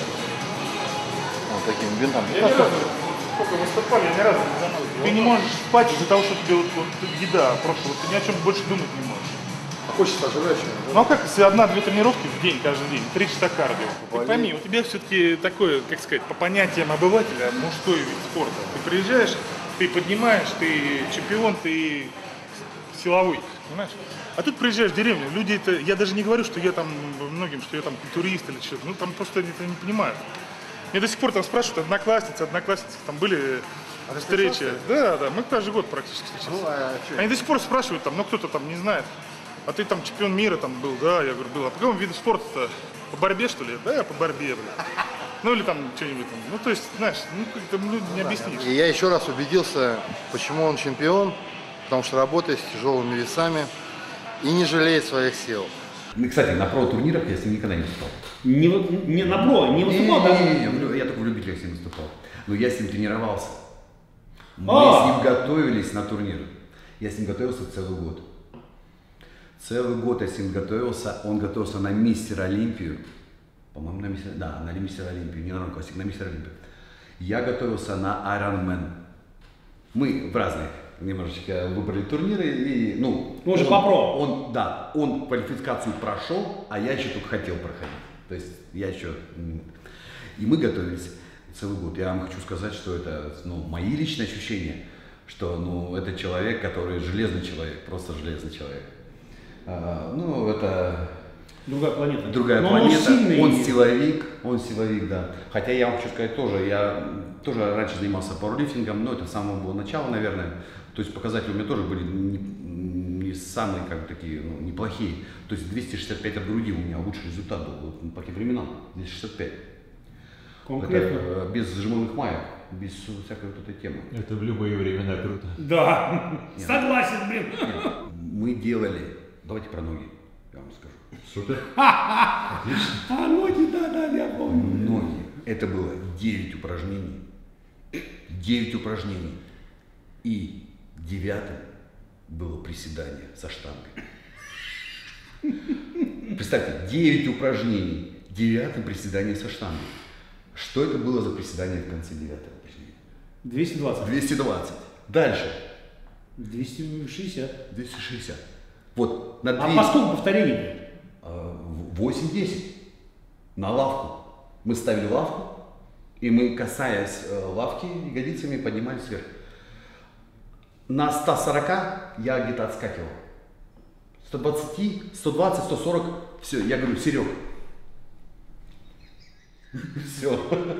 Вот таким винтом. Я ни разу, сколько выступали, я ни разу не заносил. Ты не можешь спать из-за того, что тебе вот, вот еда, просто вот, ты ни о чем больше думать не можешь. А хочется жрать. Ну а как, если одна-две тренировки в день, каждый день, три часа кардио? Ты пойми, у тебя все-таки такое, как сказать, по понятиям обывателя, мужской вид спорта. Ты приезжаешь, ты поднимаешь, ты чемпион, ты силовой, понимаешь? А тут приезжаешь в деревню, люди это, я даже не говорю, что я там многим, что я там культурист или что-то, ну там просто это не понимают. Мне до сих пор там спрашивают, одноклассницы, одноклассницы, там были а встречи. Да, да, мы каждый год практически встречаемся. Ну, а Они до сих пор спрашивают, там, ну кто-то там не знает. А ты там чемпион мира там был, да, я говорю, был. А по какому виду спорта-то? По борьбе, что ли? Да, я по борьбе, бля. Ну или там что-нибудь там. Ну то есть, знаешь, ну как-то ну, не объяснишь. И я еще раз убедился, почему он чемпион, потому что работает с тяжелыми весами и не жалеет своих сил. Кстати, на про-турнирах я с ним никогда не выступал. Не, не на про, не выступал, да? Не, не, не, я только в любителях с ним выступал. Но я с ним тренировался. Мы а! с ним готовились на турнир. Я с ним готовился целый год. Целый год я с ним готовился. Он готовился на Мистер Олимпию. По-моему, на Мистер... Да, на Мистер Олимпию. Не на Рон Классик, на Мистер Олимпию. Я готовился на Ironman. Мы в разных немножечко выбрали турниры. И, ну, ну, уже по про. Он, да, он квалификацию прошел, а я еще только хотел проходить. То есть я еще... И мы готовились целый год. Я вам хочу сказать, что это, ну, мои личные ощущения, что, ну, это человек, который железный человек, просто железный человек. А, ну, это... Другая планета. Другая Но планета. Он, сильный. он силовик, он силовик, да. Хотя я вам хочу сказать тоже, я тоже раньше занимался пауэрлифтингом, но это с самого было начала, наверное. То есть показатели у меня тоже были не, не самые, как такие, ну, неплохие. То есть двести шестьдесят пять от груди у меня лучший результат был, вот, по тем временам, двести шестьдесят пять. Конкретно? Это без сжиманных маек, без всякой вот этой темы. Это в любые времена круто. Да, нет, согласен, блин. Нет, мы делали, давайте про ноги, я вам скажу. Супер. Отлично. А ноги, да, да, я помню. Ноги, это было девять упражнений. девять упражнений. И девятым было приседание со штангой. Представьте, девять упражнений, девятым приседание со штангой. Что это было за приседание в конце девятого упражнения? двести двадцать. двести двадцать. Дальше. двести шестьдесят. двести шестьдесят. Вот, на а по сколько повторений? восемь-десять. На лавку. Мы ставили лавку, и мы, касаясь лавки, ягодицами поднимались вверх. На ста сорока я где-то отскакивал. сто двадцать, сто двадцать, сто сорок, все, я говорю, Серег, Все.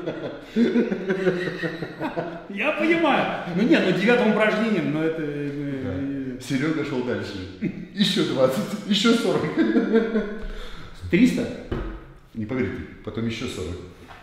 Я понимаю. Ну нет, ну девятым упражнением, но это... Серега шел дальше. Еще двадцать, еще сорок. триста? Не поверите, потом еще сорок.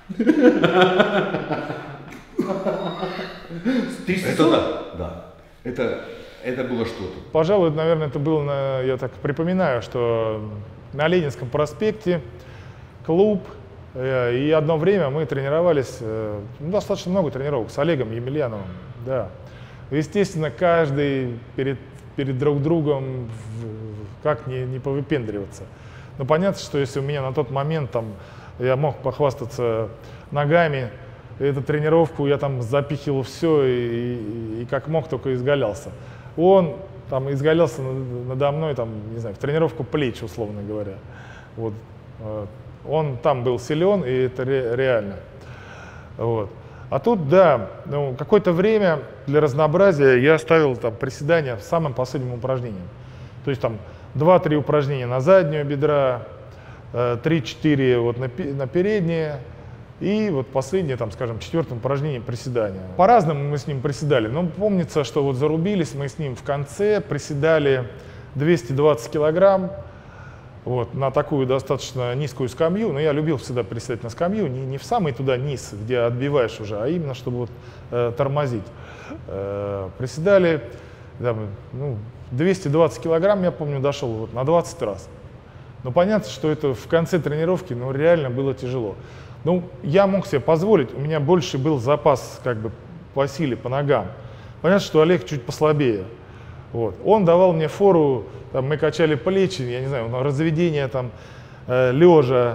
Это да, да. Это, это было что-то. Пожалуй, наверное, это было, на, я так припоминаю, что на Ленинском проспекте клуб, э, и одно время мы тренировались, э, ну, достаточно много тренировок с Олегом Емельяновым, да. Естественно, каждый перед, перед друг другом, в, как не, не повыпендриваться. Но понятно, что если у меня на тот момент там, я мог похвастаться ногами, эту тренировку я там запихивал все и, и, и как мог только изгалялся. Он там изгалялся надо мной, там, не знаю, в тренировку плеч, условно говоря. Вот. Он там был силен, и это ре, реально. Вот. А тут, да, ну, какое-то время для разнообразия я ставил там приседания самым последним упражнением. То есть там два-три упражнения на заднюю бедра, три-четыре вот на, на передние, и вот последнее, там, скажем, четвертое упражнение приседания. По-разному мы с ним приседали, но помнится, что вот зарубились мы с ним в конце, приседали двести двадцать килограмм, вот, на такую достаточно низкую скамью, но я любил всегда приседать на скамью, не, не в самый туда низ, где отбиваешь уже, а именно, чтобы вот, э, тормозить. Э, приседали, да, ну, двести двадцать килограмм, я помню, дошел вот на двадцать раз. Но понятно, что это в конце тренировки, ну, реально было тяжело. Ну, я мог себе позволить, у меня больше был запас как бы по силе, по ногам. Понятно, что Олег чуть послабее. Вот. Он давал мне фору, там, мы качали плечи, я не знаю, на разведение там, э, лежа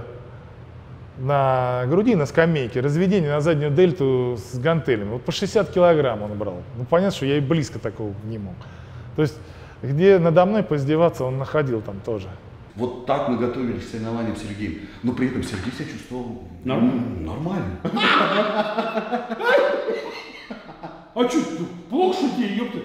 на груди, на скамейке, разведение на заднюю дельту с гантелями. Вот по шестьдесят килограмм он брал. Ну, понятно, что я и близко такого не мог. То есть, где надо мной поиздеваться, он находил там тоже. Вот так мы готовились к соревнованиям с Сергеем. Но при этом Сергей себя чувствовал нормально. Нормально. А что, плохо шутили, ёпта?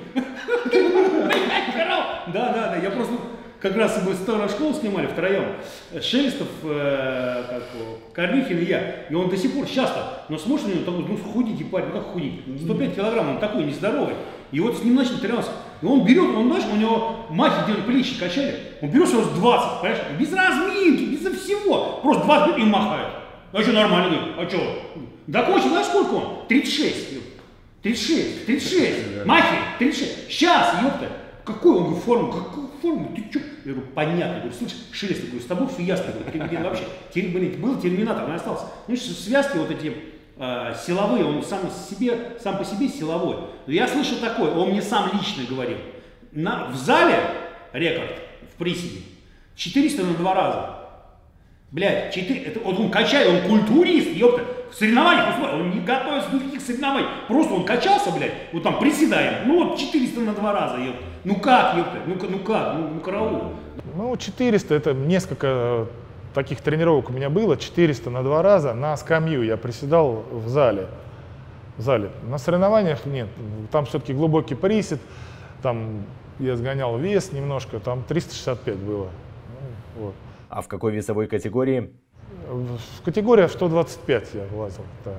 Да, да, да, я просто, как раз мы старую школу снимали втроем. Шелестов, э, как, Корнихин и я. И он до сих пор часто, но смотришь на него, такой, ну худенький парень, ну как худенький, сто пять килограмм, он такой нездоровый. И вот с ним начали тренироваться. И он берет, он, знаешь, у него махи делали, плечи качали, он берет сразу двадцать, понимаешь, без разминки, без всего, просто двадцать и махает. А что, нормально, говорит, а что? Да кончил, знаешь, сколько он? тридцать шесть. тридцать шесть, тридцать шесть, махи, тридцать шесть. Сейчас, ёпта, какую он говорит, форму, какую форму, ты чё? Я говорю, понятно, я говорю, слушай, Шелест, я говорю, с тобой все ясно, я говорю, ты вообще, блин, был терминатор, он остался. Ну, связки вот эти э, силовые, он сам, себе, сам по себе силовой. Но я слышал такое, он мне сам лично говорил, на, в зале рекорд в приседе четыреста на два раза. Блядь, четыре, это, вот он качает, он культурист, ёпта, в соревнованиях, он не готовится до никаких соревнований, просто он качался, блядь, вот там приседаем, ну вот четыреста на два раза, ёпта, ну как, ёпта, ну, ну как, ну, ну караул. Ну четыреста, это несколько таких тренировок у меня было, четыреста на два раза, на скамью я приседал в зале, в зале, на соревнованиях нет, там все-таки глубокий присед, там я сгонял вес немножко, там триста шестьдесят пять было, ну, вот. А в какой весовой категории? В категории сто двадцать пять я влазил, да.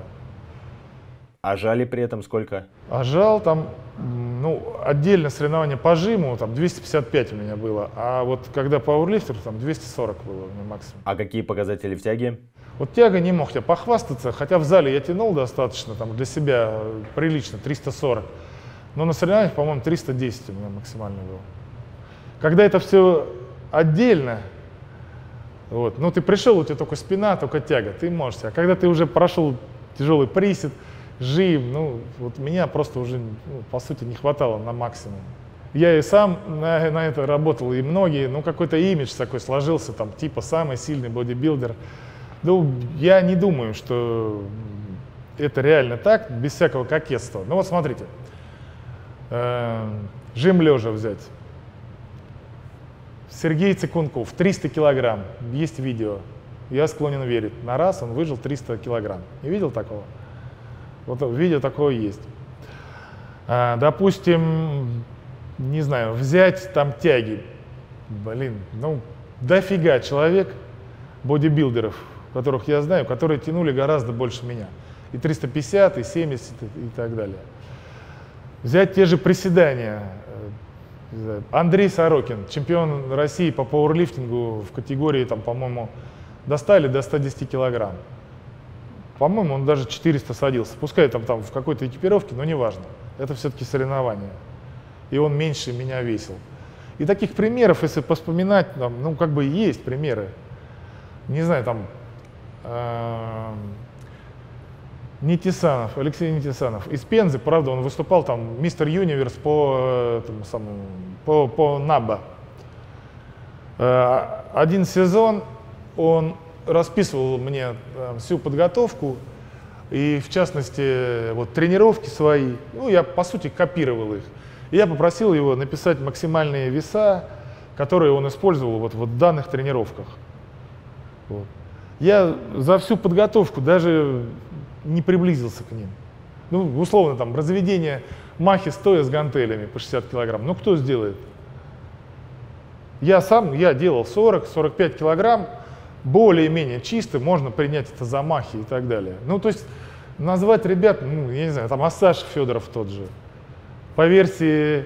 А жали при этом сколько? А жал там, ну, отдельно соревнование по жиму, там двести пятьдесят пять у меня было, а вот когда пауэрлифтер, там двести сорок было у меня максимум. А какие показатели в тяге? Вот тяга не мог я похвастаться, хотя в зале я тянул достаточно, там для себя прилично, триста сорок, но на соревнованиях, по-моему, триста десять у меня максимально было. Когда это все отдельно, вот. Ну, ты пришел, у тебя только спина, только тяга, ты можешь. А когда ты уже прошел тяжелый присед, жим, ну, вот меня просто уже, ну, по сути, не хватало на максимум. Я и сам на, на это работал, и многие, ну, какой-то имидж такой сложился, там, типа, самый сильный бодибилдер. Ну, я не думаю, что это реально так, без всякого кокетства. Ну, вот смотрите, э, жим лежа взять. Сергей Цикунков, триста килограмм, есть видео, я склонен верить. На раз он выжил триста килограмм. Не видел такого? Вот видео такое есть. А, допустим, не знаю, взять там тяги. Блин, ну дофига человек, бодибилдеров которых я знаю, которые тянули гораздо больше меня. И триста пятьдесят, и семьдесят, и так далее. Взять те же приседания. Андрей Сорокин, чемпион России по пауэрлифтингу в категории, там, по-моему, достали до ста десяти килограмм. По-моему, он даже четыреста садился. Пускай там, там в какой-то экипировке, но неважно. Это все-таки соревнования. И он меньше меня весил. И таких примеров, если поспоминать, там, ну, как бы есть примеры. Не знаю, там, э Нитисанов, Алексей Нитисанов. Из Пензы, правда, он выступал там мистер Юниверс по, этому самому, по, по НАБА. Э один сезон он расписывал мне э, всю подготовку, и в частности, вот, тренировки свои, ну, я, по сути, копировал их. И я попросил его написать максимальные веса, которые он использовал вот, вот в данных тренировках. Вот. Я за всю подготовку даже не приблизился к ним. Ну, условно, там, разведение махи стоя с гантелями по шестьдесят килограмм. Ну, кто сделает? Я сам, я делал сорок — сорок пять килограмм, более-менее чисто, можно принять это за махи и так далее. Ну, то есть, назвать ребят, ну, я не знаю, там, Ассаш Федоров тот же. По версии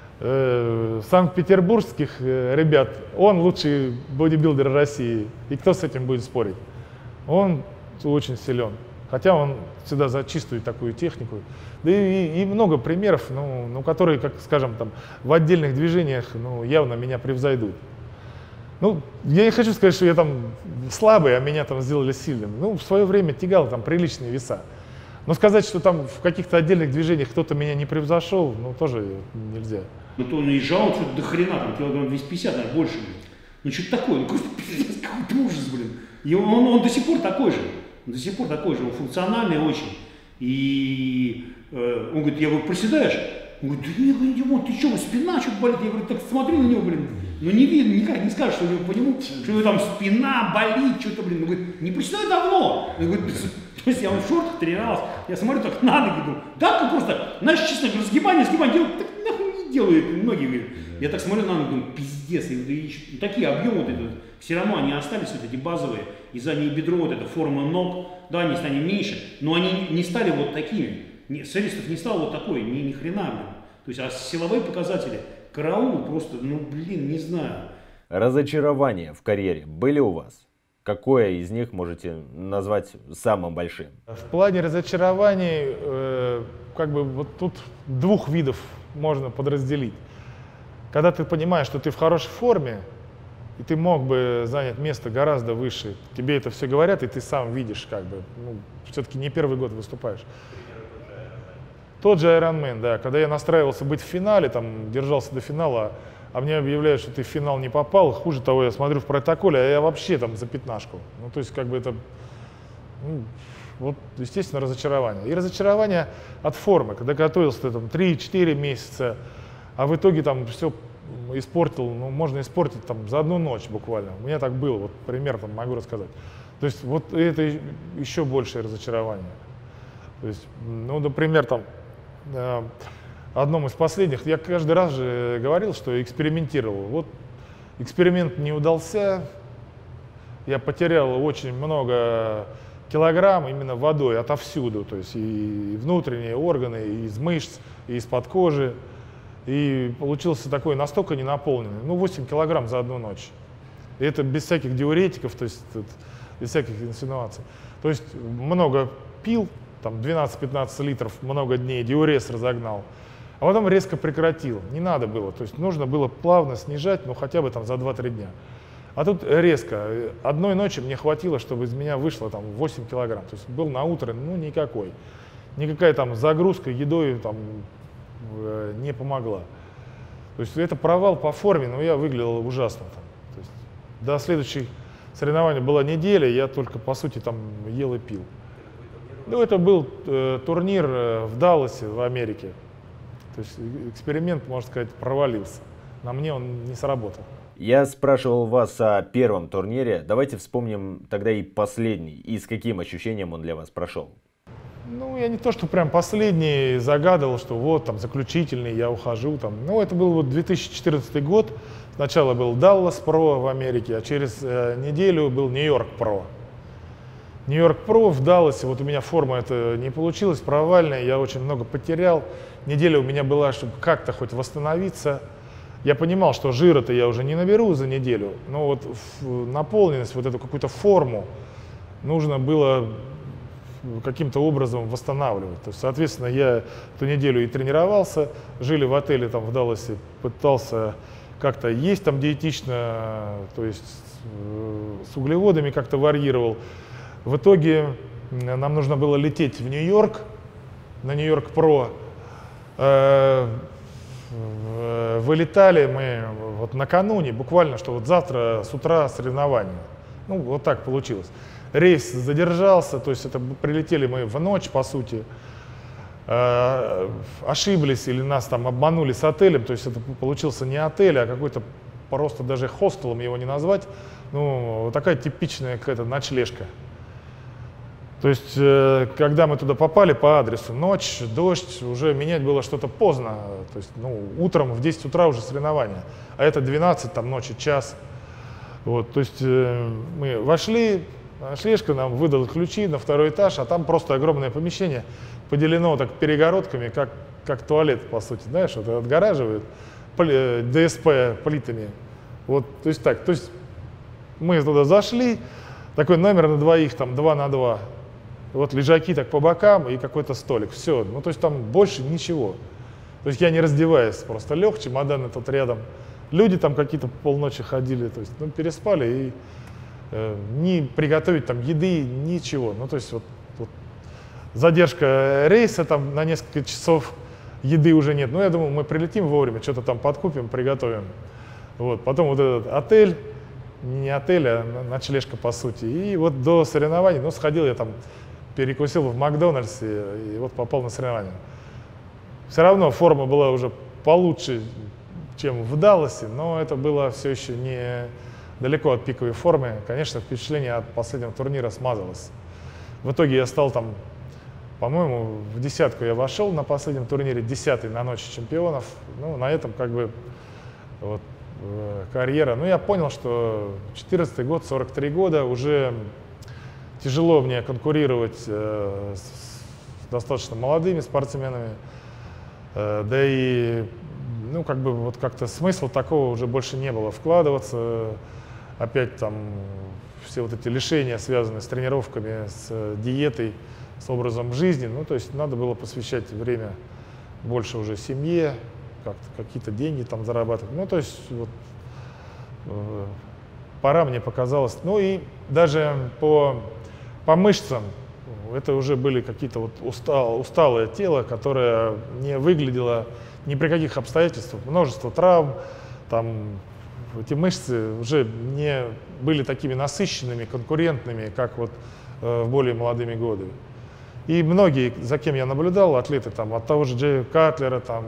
э, санкт-петербургских э, ребят, он лучший бодибилдер России. И кто с этим будет спорить? Он очень силен. Хотя он всегда за чистую такую технику. Да и, и много примеров, ну, ну, которые, как скажем, там, в отдельных движениях, ну, явно меня превзойдут. Ну, я не хочу сказать, что я там слабый, а меня там сделали сильным. Ну, в свое время тягал там приличные веса. Но сказать, что там в каких-то отдельных движениях кто-то меня не превзошел, ну, тоже нельзя. Ну, то он и жал что-то до хрена, там, килограмм двести пятьдесят, наверное, больше. Ну, что-то такое, ну, какой-то, какой-то ужас, блин. И он, он, он до сих пор такой же. До сих пор такой же, он функциональный очень. И э, он говорит, я говорю, приседаешь? Он говорит, да не, Димон, ты что, спина что-то болит? Я говорю, так смотри на него, блин. Ну не видно, никак не скажешь, что у него по нему, что у него там спина болит, что-то, блин. Он говорит, не приседай давно. Он говорит, то есть я в шортах тренировался, я смотрю так на ноги, думаю, да, ну просто, знаешь, честно, разгибание, сгибание делают, так нахуй не делают многие, говорят. Я так смотрю на ноги, думаю, пиздец, и, и, и такие объемы вот эти, все равно они остались вот эти базовые, и заднее бедро, вот эта форма ног, да, они стали меньше, но они не стали вот такими. Шелестов не стал вот такой, ни, ни хрена, блин. То есть, а силовые показатели, караул просто, ну, блин, не знаю. Разочарования в карьере были у вас? Какое из них можете назвать самым большим? В плане разочарований, э, как бы вот тут двух видов можно подразделить. Когда ты понимаешь, что ты в хорошей форме, и ты мог бы занять место гораздо выше, тебе это все говорят, и ты сам видишь, как бы, ну, все-таки не первый год выступаешь. Тот же Ironman, да, когда я настраивался быть в финале, там, держался до финала, а мне объявляют, что ты в финал не попал, хуже того, я смотрю в протоколе, а я вообще там за пятнашку. Ну, то есть, как бы это, ну, вот, естественно, разочарование. И разочарование от формы, когда готовился ты там три-четыре месяца, а в итоге там все испортил, ну, можно испортить там за одну ночь буквально. У меня так было, вот пример там могу рассказать. То есть, вот это еще большее разочарование. То есть, ну, например, там, э, одном из последних, я каждый раз же говорил, что экспериментировал. Вот эксперимент не удался, я потерял очень много килограмм именно водой отовсюду, то есть и внутренние органы, и из мышц, и из-под кожи. И получился такой настолько ненаполненный, ну восемь килограмм за одну ночь. И это без всяких диуретиков, то есть без всяких инсинуаций. То есть много пил, там двенадцать-пятнадцать литров, много дней, диурез разогнал. А потом резко прекратил, не надо было, то есть нужно было плавно снижать, ну хотя бы там за два-три дня. А тут резко, одной ночи мне хватило, чтобы из меня вышло там восемь килограмм, то есть был на утро, ну никакой. Никакая там загрузка едой там э, не помогла. То есть это провал по форме, но я выглядел ужасно там. То есть до следующих соревнований была неделя, я только по сути там ел и пил. Ну это был э, турнир э, в Далласе в Америке. То есть эксперимент, можно сказать, провалился. На мне он не сработал. Я спрашивал вас о первом турнире. Давайте вспомним тогда и последний. И с каким ощущением он для вас прошел? Ну, я не то, что прям последний загадывал, что вот там заключительный, я ухожу. Там. Ну, это был вот две тысячи четырнадцатый год. Сначала был Dallas Pro в Америке, а через э, неделю был Нью-Йорк Pro. Нью-Йорк Про в Далласе, вот у меня форма это не получилась, провальная, я очень много потерял. Неделя у меня была, чтобы как-то хоть восстановиться. Я понимал, что жира-то я уже не наберу за неделю, но вот наполненность, вот эту какую-то форму нужно было каким-то образом восстанавливать. То есть, соответственно, я эту неделю и тренировался, жили в отеле там в Далласе, пытался как-то есть там диетично, то есть с углеводами как-то варьировал. В итоге нам нужно было лететь в Нью-Йорк, на Нью-Йорк Про. Вылетали мы вот накануне, буквально, что вот завтра с утра соревнования. Ну, вот так получилось. Рейс задержался, то есть это прилетели мы в ночь, по сути. Э, ошиблись или нас там обманули с отелем, то есть это получился не отель, а какой-то просто даже хостелом его не назвать. Ну, вот такая типичная какая-то ночлежка. То есть, э, когда мы туда попали по адресу, ночь, дождь, уже менять было что-то поздно. То есть, ну, утром в десять утра уже соревнования, а это двенадцать, там ночи, час. Вот, то есть э, мы вошли, ночлежка нам выдала ключи на второй этаж, а там просто огромное помещение, поделено так перегородками, как, как туалет, по сути, знаешь, вот отгораживают ДСП плитами. Вот, то есть так, то есть мы туда зашли, такой номер на двоих, там два на два. Вот лежаки так по бокам и какой-то столик. Все. Ну, то есть там больше ничего. То есть я не раздеваясь, просто лег, чемоданы тут рядом. Люди там какие-то полночи ходили, то есть, ну, переспали и э, не приготовить там еды, ничего. Ну, то есть вот, вот задержка рейса там на несколько часов, еды уже нет. Ну, я думал, мы прилетим вовремя, что-то там подкупим, приготовим. Вот. Потом вот этот отель, не отель, а ночлежка по сути. И вот до соревнований, ну, сходил я там, перекусил в Макдональдсе и вот попал на соревнования. Все равно форма была уже получше, чем в Далласе, но это было все еще не далеко от пиковой формы. Конечно, впечатление от последнего турнира смазалось. В итоге я стал там, по-моему, в десятку я вошел на последнем турнире, десятый на Ночи чемпионов. Ну, на этом как бы вот, карьера. Ну, я понял, что четырнадцатый год, сорок три года, уже тяжело мне конкурировать э, с достаточно молодыми спортсменами, э, да и, ну, как бы, вот как-то смысла такого уже больше не было вкладываться, опять там все вот эти лишения, связанные с тренировками, с диетой, с образом жизни, ну, то есть надо было посвящать время больше уже семье, как-то какие-то деньги там зарабатывать, ну, то есть вот э, пора, мне показалось, ну, и даже по По мышцам это уже были какие-то вот устал, усталое тело, которое не выглядело ни при каких обстоятельствах, множество травм, там эти мышцы уже не были такими насыщенными, конкурентными, как вот э, в более молодые годы. И многие, за кем я наблюдал, атлеты там от того же Джея Катлера, там,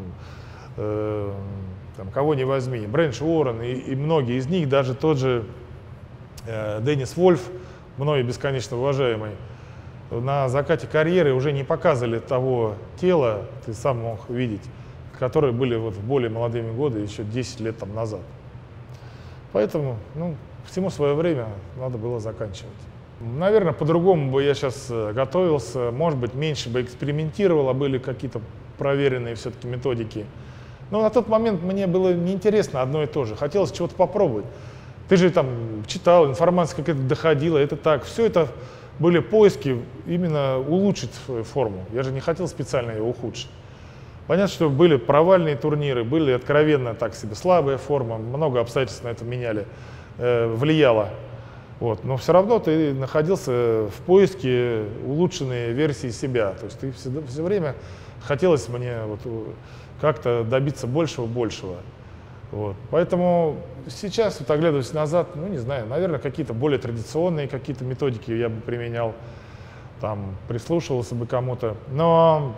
э, там кого не возьми, Брэнш Уоррен и, и многие из них, даже тот же э, Деннис Вольф, мною бесконечно уважаемый, на закате карьеры уже не показывали того тела, ты сам мог видеть, которые были вот в более молодые годы, еще десять лет там назад. Поэтому, ну, всему свое время надо было заканчивать. Наверное, по-другому бы я сейчас готовился, может быть, меньше бы экспериментировал, а были какие-то проверенные все-таки методики. Но на тот момент мне было неинтересно одно и то же, хотелось чего-то попробовать. Ты же там читал, информация какая-то доходила, это так. Все это были поиски именно улучшить свою форму. Я же не хотел специально ее ухудшить. Понятно, что были провальные турниры, были откровенно так себе слабая форма, много обстоятельств на это меняли, э, влияло. Вот. Но все равно ты находился в поиске улучшенной версии себя. То есть ты всегда, все время хотелось мне вот как-то добиться большего-большего. Вот. Поэтому сейчас, вот, оглядываясь назад, ну не знаю, наверное, какие-то более традиционные какие-то методики я бы применял, там, прислушивался бы кому-то. Но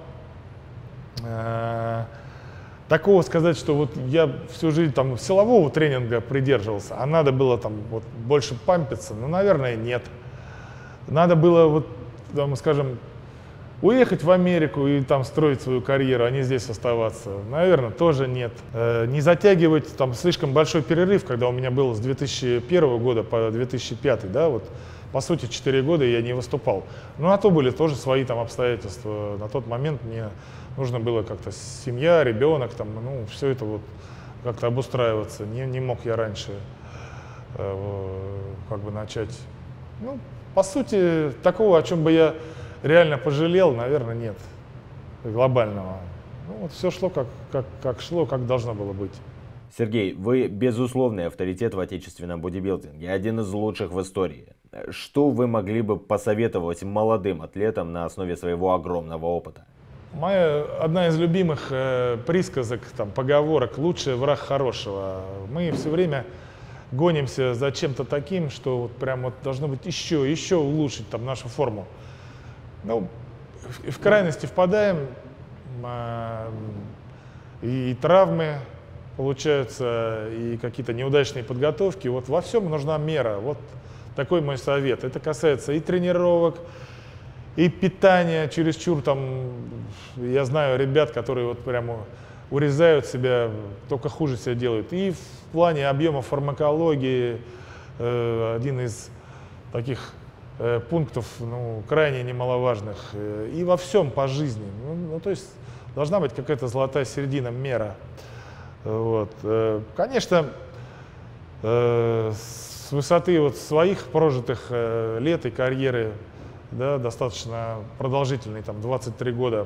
э, такого сказать, что вот я всю жизнь там силового тренинга придерживался, а надо было там вот больше пампиться, ну, наверное, нет. Надо было, вот, там, скажем, уехать в Америку и там строить свою карьеру, а не здесь оставаться, наверное, тоже нет. Э, не затягивать там слишком большой перерыв, когда у меня был с две тысячи первого года по две тысячи пятый, да, вот по сути, четыре года я не выступал. Ну, а то были тоже свои там обстоятельства. На тот момент мне нужно было как-то семья, ребенок, там, ну, все это вот как-то обустраиваться. Не, не мог я раньше э, как бы начать. Ну, по сути, такого, о чем бы я реально пожалел, наверное, нет. Глобального. Ну, вот все шло как, как, как шло, как должно было быть. Сергей, вы безусловный авторитет в отечественном бодибилдинге, один из лучших в истории. Что вы могли бы посоветовать молодым атлетам на основе своего огромного опыта? Моя одна из любимых э, присказок, там, поговорок: лучший враг хорошего. Мы все время гонимся за чем-то таким, что вот прям вот должно быть еще, еще улучшить там нашу форму. Ну, в, в крайности впадаем, э, и, и травмы получаются, и какие-то неудачные подготовки. Вот во всем нужна мера. Вот такой мой совет. Это касается и тренировок, и питания чересчур. Там, я знаю ребят, которые вот прямо урезают себя, только хуже себя делают. И в плане объема фармакологии э, один из таких э, пунктов, ну, крайне немаловажных. Э, и во всем по жизни. Ну, ну, то есть должна быть какая-то золотая середина, мера. Вот. Э, конечно, э, с высоты вот своих прожитых э, лет и карьеры, да, достаточно продолжительной, там, двадцать три года,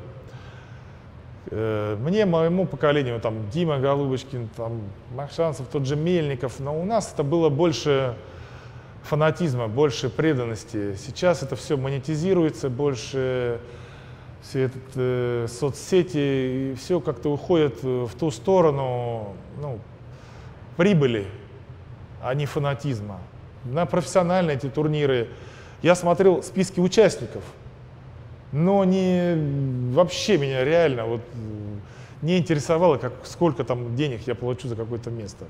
э, мне, моему поколению, там, Дима Голубочкин, там, Макшанцев, тот же Мельников, но у нас это было больше фанатизма, больше преданности. Сейчас это все монетизируется, больше все это, э, соцсети, и все как-то уходит в ту сторону, ну, прибыли, а не фанатизма. На профессиональные эти турниры я смотрел списки участников, но не, вообще меня реально вот не интересовало, как, сколько там денег я получу за какое-то место.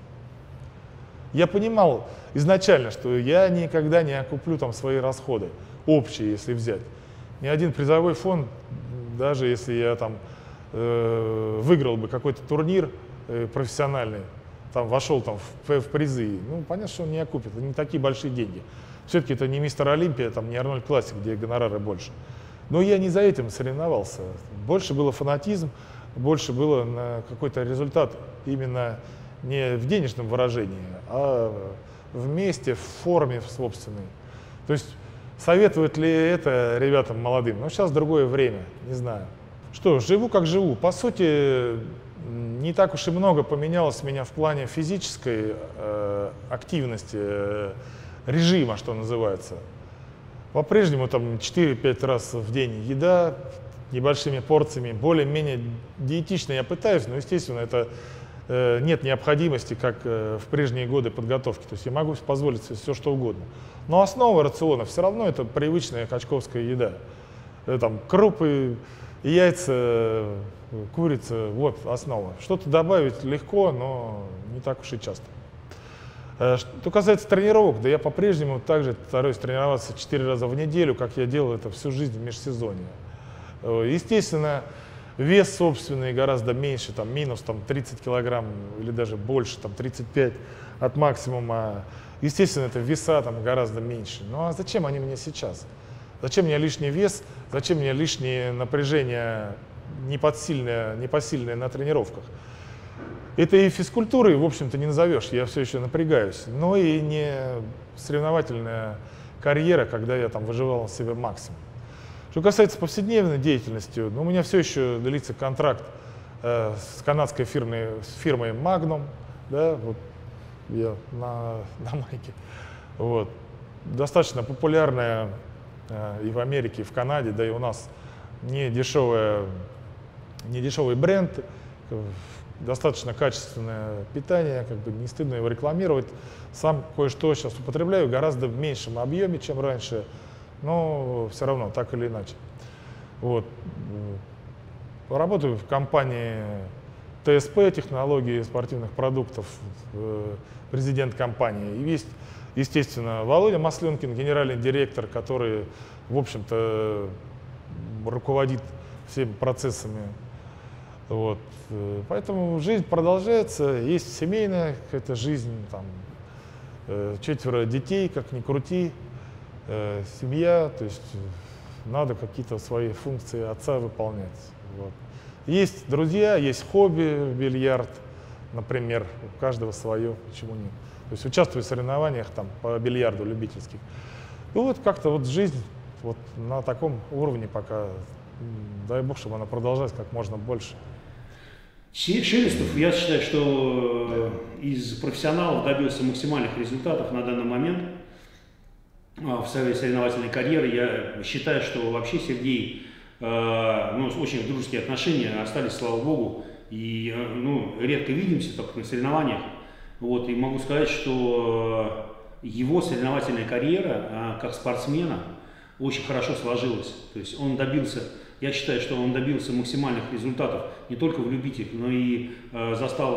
Я понимал изначально, что я никогда не окуплю там свои расходы, общие, если взять. Ни один призовой фонд, даже если я там э, выиграл бы какой-то турнир э, профессиональный, там вошел там в, в призы, ну, понятно, что он не окупит, это не такие большие деньги. Все-таки это не мистер Олимпия, там, не Арнольд Классик, где гонорары больше. Но я не за этим соревновался. Больше было фанатизм, больше было на какой-то результат именно не в денежном выражении, а в месте, в форме в собственной. То есть советует ли это ребятам молодым? Ну, сейчас другое время, не знаю. Что, живу как живу. По сути, не так уж и много поменялось у меня в плане физической э, активности, э, режима, что называется. По-прежнему там четыре-пять раз в день еда, небольшими порциями, более-менее диетично я пытаюсь, но, естественно, это э, нет необходимости, как э, в прежние годы подготовки. То есть я могу позволить себе все, что угодно. Но основа рациона все равно это привычная качковская еда. Это, там, крупы, яйца, курица, вот основа. Что-то добавить легко, но не так уж и часто. Что касается тренировок, да я по-прежнему также стараюсь тренироваться четыре раза в неделю, как я делал это всю жизнь в межсезонье. Естественно, вес собственный гораздо меньше, там, минус там, тридцать килограмм или даже больше, там, тридцать пять от максимума. Естественно, это веса там гораздо меньше. Ну а зачем они мне сейчас? Зачем мне лишний вес? Зачем мне лишнее напряжение непосильное, непосильное на тренировках? Это и физкультурой, в общем-то, не назовешь, я все еще напрягаюсь, но и не соревновательная карьера, когда я там выживал на себе максимум. Что касается повседневной деятельности, ну, у меня все еще длится контракт э, с канадской фирмой, с фирмой Magnum, да, вот я на, на майке. Вот. Достаточно популярная э, и в Америке, и в Канаде, да и у нас не, дешевая, не дешевый бренд, достаточно качественное питание, как бы не стыдно его рекламировать. Сам кое-что сейчас употребляю гораздо в меньшем объеме, чем раньше, но все равно, так или иначе. Вот. Работаю в компании тэ эс пэ, технологии спортивных продуктов, президент компании. И есть, естественно, Володя Масленкин, генеральный директор, который, в общем-то, руководит всеми процессами. Вот. Поэтому жизнь продолжается, есть семейная какая-то жизнь, там, четверо детей, как ни крути. э, семья, то есть надо какие-то свои функции отца выполнять. Вот. Есть друзья, есть хобби, бильярд, например, у каждого свое, почему нет. То есть участвую в соревнованиях там, по бильярду любительских. И вот как-то вот жизнь вот на таком уровне пока, дай бог, чтобы она продолжалась как можно больше. Шелестов, я считаю, что из профессионалов добился максимальных результатов на данный момент в своей соревновательной карьере. Я считаю, что вообще Сергей, ну, очень дружеские отношения остались, слава богу, и ну, редко видимся только на соревнованиях. Вот, и могу сказать, что его соревновательная карьера как спортсмена очень хорошо сложилась. То есть он добился, я считаю, что он добился максимальных результатов не только в любителях, но и э, застал,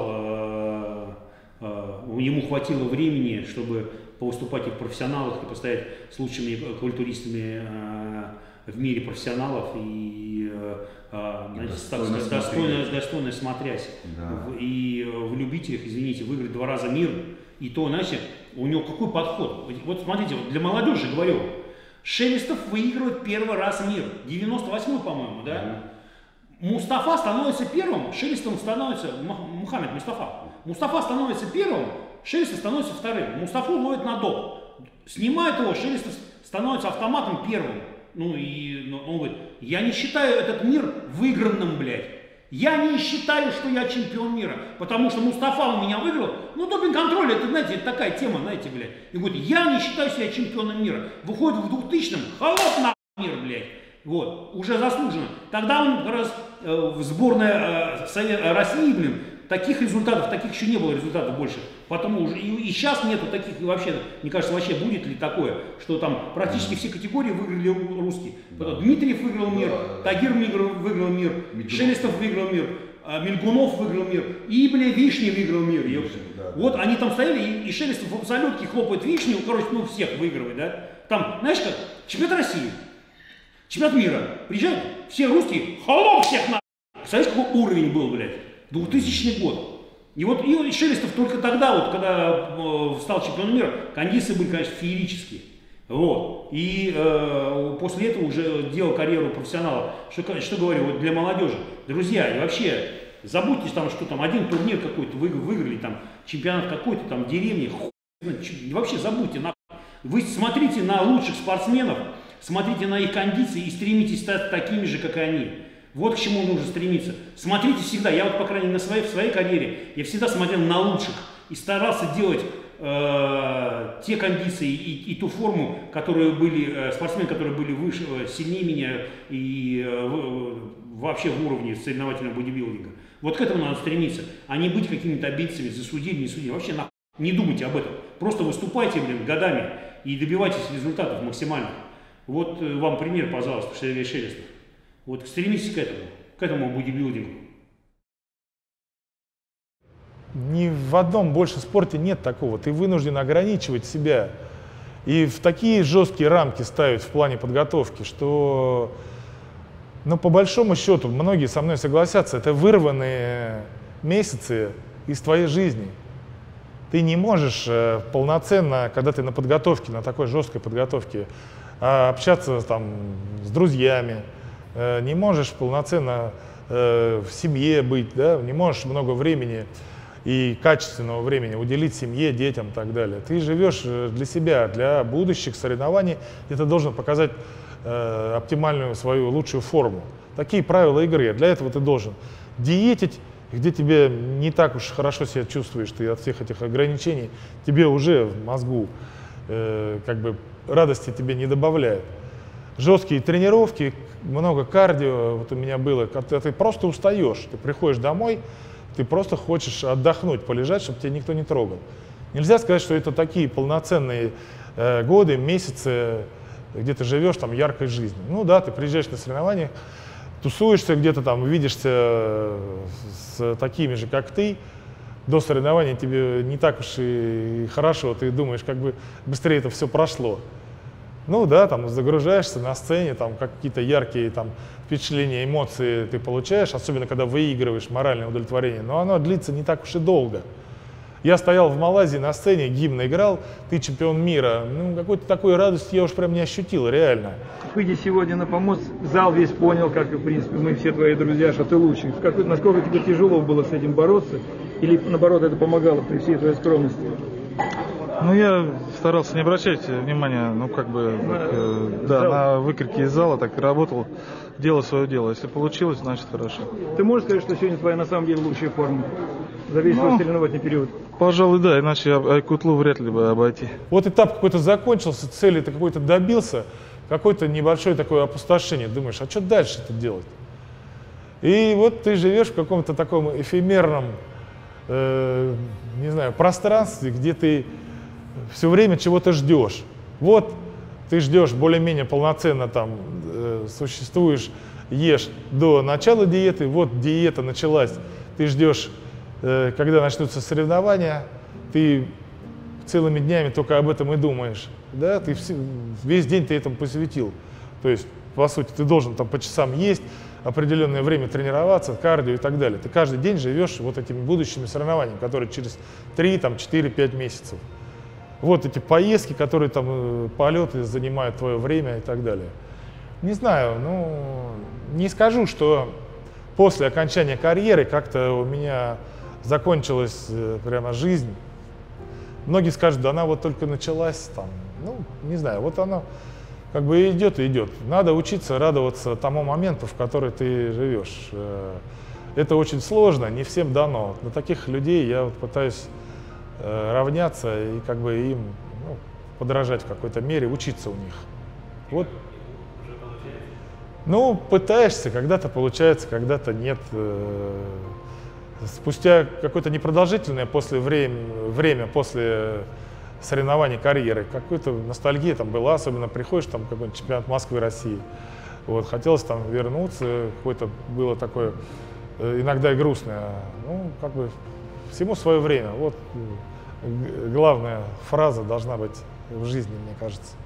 э, э, ему хватило времени, чтобы повыступать и в профессионалах, и постоять с лучшими культуристами э, в мире профессионалов, и, э, э, достойно, так, достойно, достойно смотрясь. Да. В, и в любителях, извините, выиграть два раза мир, и то, знаете, у него какой подход. Вот смотрите, вот для молодежи говорю, Шелестов выигрывает первый раз мир, девяносто восьмой, по-моему, да? Mm-hmm. Мустафа становится первым, Шелестов становится, Мухаммед Мустафа, Мустафа становится первым, Шелестов становится вторым. Мустафу ловит на доп. Снимает его, Шелестов становится автоматом первым. Ну и ну, он говорит, я не считаю этот мир выигранным, блядь. Я не считаю, что я чемпион мира, потому что Мустафа у меня выиграл. Ну, допинг-контроль, это, знаете, это такая тема, знаете, блядь. И говорит, я не считаю себя чемпионом мира. Выходит в двухтысячном, холоп на мир, блядь. Вот, уже заслуженно. Тогда он как раз э, в сборной э, Совет, России, блин, таких результатов, таких еще не было результатов больше. Потому уже и, и сейчас нету таких, и вообще, мне кажется, вообще будет ли такое, что там практически все категории выиграли русские. Да. Дмитриев выиграл мир, да, Тагир выиграл, выиграл мир, Мигунов. Шелестов выиграл мир, Мельгунов выиграл мир, и, бля, Вишня выиграл мир. Вишня, да, вот да. Они там стояли, и, и Шелестов в абсолютке хлопает Вишню, короче, ну всех выигрывает, да. Там, знаешь как, чемпионат России, чемпионат мира, приезжают все русские, холоп всех на... Представляешь, какой уровень был, блядь, двухтысячный год. И вот и Шелестов только тогда, вот, когда э, стал чемпионом мира, кондиции были, конечно, феерические. Вот. И э, после этого уже делал карьеру профессионала. Что, что говорю, вот для молодежи. Друзья, и вообще, забудьте там, что там один турнир какой-то вы, выиграли, там, чемпионат какой-то там деревни, хуй, вообще забудьте. На... Вы смотрите на лучших спортсменов, смотрите на их кондиции и стремитесь стать такими же, как и они. Вот к чему нужно стремиться. Смотрите всегда, я вот, по крайней мере, на своей, в своей карьере, я всегда смотрел на лучших и старался делать э, те кондиции и, и ту форму, которые были, э, спортсмены, которые были выше, э, сильнее меня и э, вообще в уровне соревновательного бодибилдинга. Вот к этому надо стремиться, а не быть какими-то обидцами, засудили, не судили. Вообще нахуй не думайте об этом. Просто выступайте, блин, годами и добивайтесь результатов максимальных. Вот э, вам пример, пожалуйста, Сергей Шелестов. Вот стремитесь к этому, к этому бодибилдингу. Ни в одном больше спорте нет такого. Ты вынужден ограничивать себя и в такие жесткие рамки ставить в плане подготовки, что, ну, по большому счету, многие со мной согласятся, это вырванные месяцы из твоей жизни. Ты не можешь э, полноценно, когда ты на подготовке, на такой жесткой подготовке, э, общаться там с друзьями, не можешь полноценно э, в семье быть, да? Не можешь много времени и качественного времени уделить семье, детям и так далее. Ты живешь для себя, для будущих соревнований, и ты должен показать э, оптимальную свою лучшую форму. Такие правила игры. Для этого ты должен диетить, где тебе не так уж хорошо себя чувствуешь, ты от всех этих ограничений, тебе уже в мозгу э, как бы радости тебе не добавляют. Жесткие тренировки, много кардио, вот у меня было, когда ты просто устаешь, ты приходишь домой, ты просто хочешь отдохнуть, полежать, чтобы тебя никто не трогал. Нельзя сказать, что это такие полноценные э, годы, месяцы, где ты живешь там яркой жизнью. Ну да, ты приезжаешь на соревнования, тусуешься где-то там, видишься с такими же, как ты, до соревнований тебе не так уж и хорошо, ты думаешь, как бы быстрее это все прошло. Ну да, там загружаешься на сцене, там какие-то яркие там впечатления, эмоции ты получаешь, особенно когда выигрываешь, моральное удовлетворение, но оно длится не так уж и долго. Я стоял в Малайзии на сцене, гимн играл, ты чемпион мира. Ну, какой-то такой радости я уж прям не ощутил, реально. Выйдя сегодня на помост, зал весь понял, как и, в принципе, мы все твои друзья, что ты лучший. Как, насколько тебе тяжело было с этим бороться? Или, наоборот, это помогало при всей твоей скромности? Ну, я старался не обращать внимания, ну, как бы, на, так, э, да, на выкрики из зала, так и работал, делал свое дело. Если получилось, значит, хорошо. Ты можешь сказать, что сегодня твоя, на самом деле, лучшая форма за весь ну, твой соревновательный период? Пожалуй, да, иначе Айкутлу вряд ли бы обойти. Вот этап какой-то закончился, цели ты какой-то добился, какое-то небольшое такое опустошение. Думаешь, а что дальше-то делать? И вот ты живешь в каком-то таком эфемерном, э, не знаю, пространстве, где ты все время чего-то ждешь. Вот ты ждешь более-менее полноценно там э, существуешь, ешь до начала диеты, вот диета началась, ты ждешь, э, когда начнутся соревнования, ты целыми днями только об этом и думаешь, да, ты все, весь день ты этому посвятил, то есть, по сути, ты должен там по часам есть, определенное время тренироваться, кардио и так далее. Ты каждый день живешь вот этими будущими соревнованиями, которые через три, четыре, пять месяцев. Вот эти поездки, которые там, полеты занимают твое время и так далее. Не знаю, ну, не скажу, что после окончания карьеры как-то у меня закончилась прямо жизнь. Многие скажут, да она вот только началась, там, ну, не знаю, вот она как бы идет и идет. Надо учиться радоваться тому моменту, в который ты живешь. Это очень сложно, не всем дано. На таких людей я вот пытаюсь равняться и как бы им, ну, подражать в какой-то мере, учиться у них. Вот. Ну, пытаешься, когда-то получается, когда-то нет. Спустя какое-то непродолжительное после время, время после соревнований карьеры, какой-то ностальгия там была, особенно приходишь там какой-нибудь чемпионат Москвы, России. Вот, хотелось там вернуться, какое-то было такое иногда и грустное. Ну, как бы всему свое время. Вот главная фраза должна быть в жизни, мне кажется.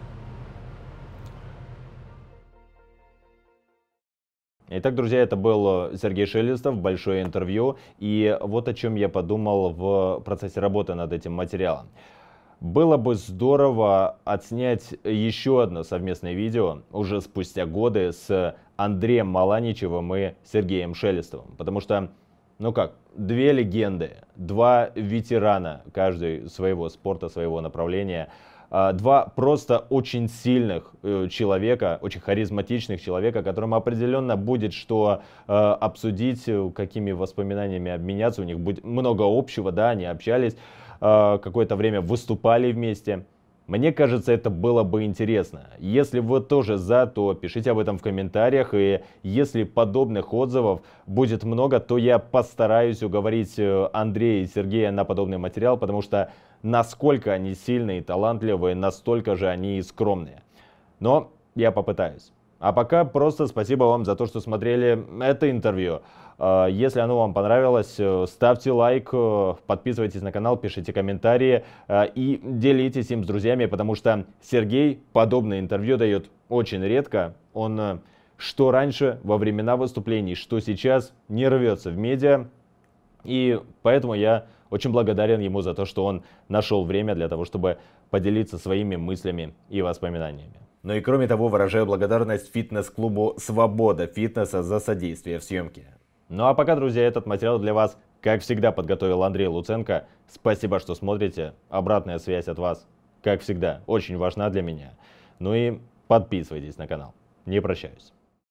Итак, друзья, это был Сергей Шелестов, большое интервью. И вот о чем я подумал в процессе работы над этим материалом. Было бы здорово отснять еще одно совместное видео уже спустя годы с Андреем Маланичевым и Сергеем Шелестовым. Потому что, ну как, две легенды, два ветерана каждый своего спорта, своего направления, два просто очень сильных человека, очень харизматичных человека, которым определенно будет что обсудить, какими воспоминаниями обменяться. У них будет много общего, да, они общались, какое-то время выступали вместе. Мне кажется, это было бы интересно. Если вы тоже за, то пишите об этом в комментариях. И если подобных отзывов будет много, то я постараюсь уговорить Андрея и Сергея на подобный материал, потому что насколько они сильные и талантливые, настолько же они и скромные. Но я попытаюсь. А пока просто спасибо вам за то, что смотрели это интервью. Если оно вам понравилось, ставьте лайк, подписывайтесь на канал, пишите комментарии и делитесь им с друзьями, потому что Сергей подобное интервью дает очень редко. Он что раньше, во времена выступлений, что сейчас, не рвется в медиа. И поэтому я очень благодарен ему за то, что он нашел время для того, чтобы поделиться своими мыслями и воспоминаниями. Ну и кроме того, выражаю благодарность фитнес-клубу «Свобода фитнеса» за содействие в съемке. Ну а пока, друзья, этот материал для вас, как всегда, подготовил Андрей Луценко. Спасибо, что смотрите. Обратная связь от вас, как всегда, очень важна для меня. Ну и подписывайтесь на канал. Не прощаюсь.